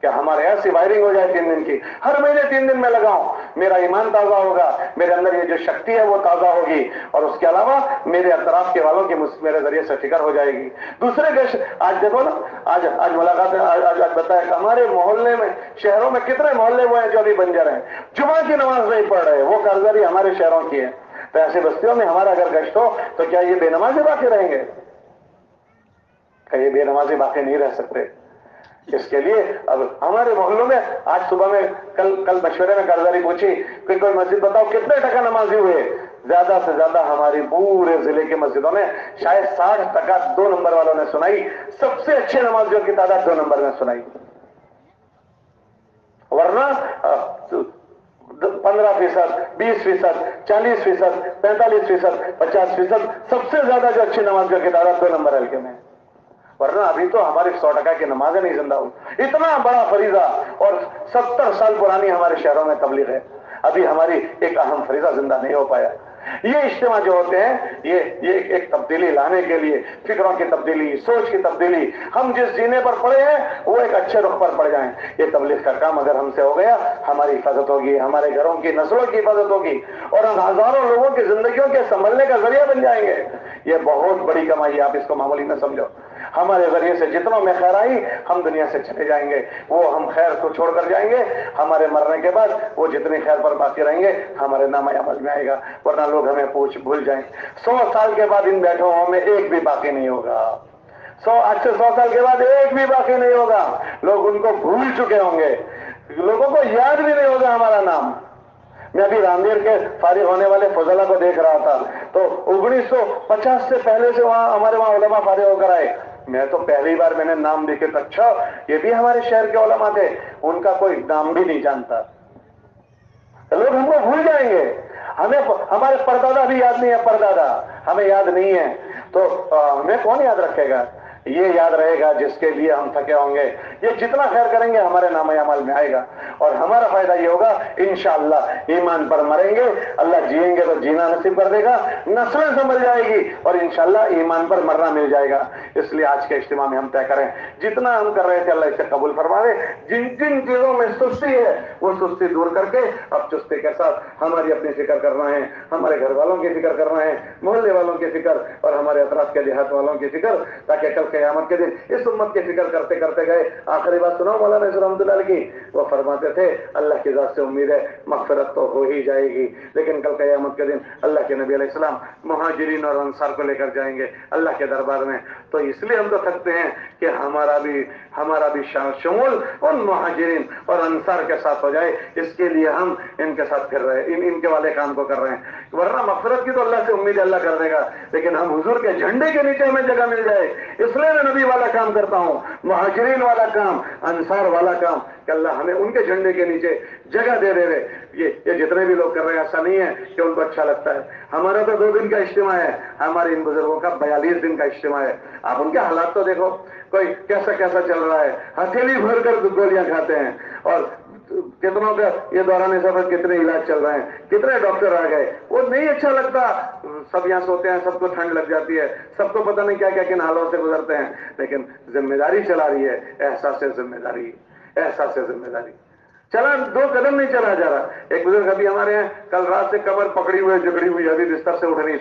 کہ ہمارے ایسی وائرنگ ہو جائے 3 دن کی، ہر مہینے 3 دن میں لگاؤں، میرا ایمان تازہ ہوگا، میرے اندر یہ جو شکتی ہے وہ تازہ ہوگی، اور اس کے علاوہ میرے اطراف کے والوں کی میرے ذریعے سے فکر ہو جائے گی۔ دوسرے دیش آج دیکھو نا، آج ملاقات آج بتایا کہ ہمارے محلے میں، شہروں میں کتنے محلے وہ ہیں جو ابھی بنجر ہیں، جمعہ کی نماز نہیں پڑھ رہے، وہ کارگزاری ہمارے شہروں کی ہے۔ تو ایسی بستیوں میں ہمارا اگر گشت ہو تو کیا یہ بے نمازی باقی رہیں گے؟ کہ یہ بے نمازی باقی نہیں رہ سکتے؟ اس کے لیے اب ہمارے محلوں میں آج صبح میں کل مشورے میں کارگزاری پوچھی کہ کوئی مسجد بتاؤ کتنے ٹکا نمازی ہوئے؟ زیادہ سے زیادہ ہماری پورے ضلع کی مسجدوں میں شاید 60% 2 نمبر والوں نے سنائی، سب سے اچھے نمازیوں کی تعداد 2 نمبر میں سنائی، ورنہ 15%، 20%، 40%، 45%، 50%، سب سے زیادہ جو اچھی نمازیوں کی تعداد 2 نمبر حلقے میں، ورنہ ابھی تو ہماری 100% کی نمازیں نہیں زندہ ہوئی۔ اتنا بڑا فریضہ، اور 70 سال پرانی ہمارے شہروں میں تبلیغ ہے، ابھی ہماری ایک اہم فریضہ زندہ نہیں ہو پایا۔ یہ اجتماع جو ہوتے ہیں یہ ایک تبدیلی لانے کے لیے، فکروں کی تبدیلی، سوچ کی تبدیلی، ہم جس جینے پر پڑے ہیں وہ ایک اچھے رخ پر پڑ جائیں۔ یہ تبلیغ کا کام اگر ہم سے ہو گیا، ہماری حفاظت ہوگی، ہمارے گھروں کی نسلوں کی حفاظت ہوگی، اور ہم ہزاروں لوگوں کی زندگیوں کے سنبھلنے کا ذریعہ بن جائیں گے۔ یہ بہت بڑی کمائی ہے، آپ اس کو معمولی نہ سمجھو۔ ہمارے ذریعے سے جتنوں میں خیر آئی، ہم دنیا سے چلے جائیں گے، وہ ہم خیر کو چھوڑ کر جائیں گے، ہمارے مرنے کے بعد وہ جتنی خیر پر باقی رہیں گے ہمارے نام عمل میں آئے گا، ورنہ لوگ ہمیں بھول جائیں۔ 100 سال کے بعد ان بیٹھوں میں ایک بھی باقی نہیں ہوگا، آج سے 100 سال کے بعد ایک بھی باقی نہیں ہوگا، لوگ ان کو بھول چکے ہوں گے، لوگوں کو یاد بھی نہیں ہوگا ہمارا نام۔ میں ابھی راندیر کے فارغ ہونے والے فضلہ کو دیکھ رہا تھا، تو 1950 سے پہلے سے ہمارے وہاں علماء فارغ ہو کر آئے، میں تو پہلی بار میں نے نام دیکھے تو اچھا یہ بھی ہمارے شہر کے علماء تھے، ان کا کوئی نام بھی نہیں جانتا۔ لوگ ہم کو بھول جائیں گے، ہمیں ہمارے پردادا بھی یاد نہیں ہے، پردادا ہمیں یاد نہیں ہے، تو ہمیں کون یاد رکھے گا؟ یہ یاد رہے گا جس کے لیے ہم تھکے ہوں گے، یہ جتنا خیر کریں گے ہمارے نام اعمال میں آئے گا، اور ہمارا فائدہ یہ ہوگا انشاءاللہ ایمان پر مریں گے، اللہ جئیں گے تو جینا نصیب کر دے گا، نسلیں سنبھل جائے گی، اور انشاءاللہ ایمان پر مرنا مل جائے گا۔ اس لیے آج کے اجتماع میں ہم طے کریں، جتنا ہم کر رہے تھے اللہ اسے قبول فرمائے، جن جن چیزوں میں سستی ہے وہ سستی دور کر کے اب چستی کے ساتھ ہماری اپنی فکر کر رہے ہیں، ہمارے گھر والوں کی فکر کر رہے ہیں، محلے والوں کی فکر، اور ہمارے اطراف کے دیہات والوں کی فکر، تاکہ کل قیامت کے دن اس امت کی فکر کرتے کرتے گئے۔ آخری بات سناؤ مولانا رحمۃ اللہ علیہ کی، وہ فرماتے تھے اللہ کی ذات سے امید ہے مغفرت تو ہو ہی جائے گی، لیکن کل قیامت کے دن اللہ کے نبی علیہ السلام مہاجرین اور انصار کو لے کر جائیں گے اللہ کے دربار میں، تو اس لیے ہم تو تھکتے ہیں کہ ہمارا بھی شمول ان مہاجرین اور انصار کے ساتھ ہو جائے، اس کے لیے ہم ان کے ساتھ پھر رہے، ان کے والے کام کو کر رہے ہیں، ورنہ مغفرت کی تو اللہ سے امید اللہ کر دے گا، لیکن ہم حضور کے جھنڈے کے نیچے ہمیں جگہ مل جائے، اس لیے میں نبی والا کام کرتا ہوں، مہاجرین والا کام، انصار والا کام، کہ اللہ ہمیں ان کے جھنڈے کے نیچے جگہ دے دے رہے۔ یہ جتنے بھی لوگ کر رہے ہیں ایسا نہیں ہے کہ ان کو اچھا لگتا ہے، ہمارا تو 2 دن کا اجتماع ہے، ہمارے ان بزرگوں کا 42 دن کا اجتماع ہے، آپ ان کے حالات تو دیکھو، کوئی کیسا چل رہا ہے، ہتھیلی بھر کر گولیاں کھاتے ہیں، اور کتنوں کا یہ دوران سفر کتنے علاج چل رہے ہیں، کتنے ڈاکٹر آ گئے، وہ نہیں اچھا لگتا، سب یہاں سوتے ہیں، سب کو ٹھنڈ لگ جاتی ہے، سب کو پتہ نہیں کیا کیا کن حالوں سے گزرتے ہیں، لیکن ذمہ داری چلا رہی ہے، احساس ذمہ داری چلا، 2 قدم نہیں چلا جا رہا۔ ایک بزرگ ابھی ہمارے ہیں، کل رات سے کمر پکڑی ہوئی جکڑی ہوئی، ابھی بستر سے اٹھ نہیں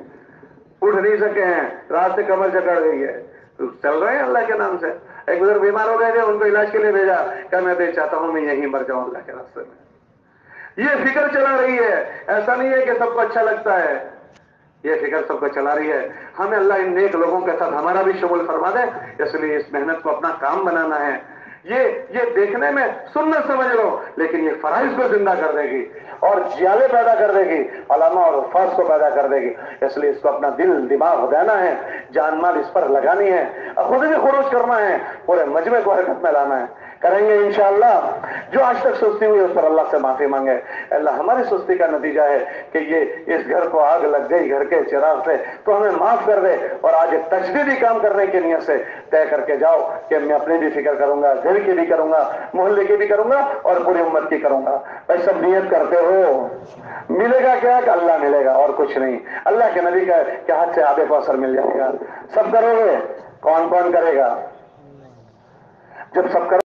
سکے ہیں، رات سے کمر جکڑ گئی ہے، چل رہے ہیں اللہ کے نام سے۔ ایک بزرگ بیمار ہو گئے تھے، ان کو علاج کے لیے بھیجا، کہ میں تو چاہتا ہوں میں یہیں مر جاؤں اللہ کے راستے میں۔ یہ فکر چلا رہی ہے، ایسا نہیں ہے کہ سب کو اچھا لگتا ہے، یہ فکر سب کو چلا رہی ہے، ہمیں اللہ ان نیک لوگوں کے ساتھ ہمارا بھی شمول فرما دے، اس لیے اس محنت کو اپنا کام بنانا ہے۔ یہ دیکھنے میں سنت سمجھ لو، لیکن یہ فرائض کو زندہ کر دے گی، اور جیالے پیدا کر دے گی، علماء اور حفاظ کو پیدا کر دے گی، اس لیے اس کو اپنا دل دماغ دینا ہے، جان مال اس پر لگانی ہے، خود بھی خروج کرنا ہے، پورے مجمع کو حرکت میں لانا ہے، کریں گے انشاءاللہ۔ جو آج تک سستی ہوئی اس پر اللہ سے معافی مانگے، اللہ ہماری سستی کا نتیجہ ہے کہ یہ اس گھر کو آگ لگ گئی گھر کے چراغ سے، تو ہمیں معاف کر دے، اور آج ایک تجدیدی کام کرنے کی نیت سے طے کر کے جاؤ کہ میں اپنی بھی فکر کروں گا، گھر کی بھی کروں گا، محلے کی بھی کروں گا، اور پوری امت کی کروں گا۔ بھائی سب نیت کرتے ہو، ملے گا کیا؟ کہ اللہ ملے گا اور کچھ نہیں، اللہ کے نبی کے ہاتھ سے آب کوثر مل جائے گا۔ سب کرو گے؟ کون کرے گا؟ جب سب کرو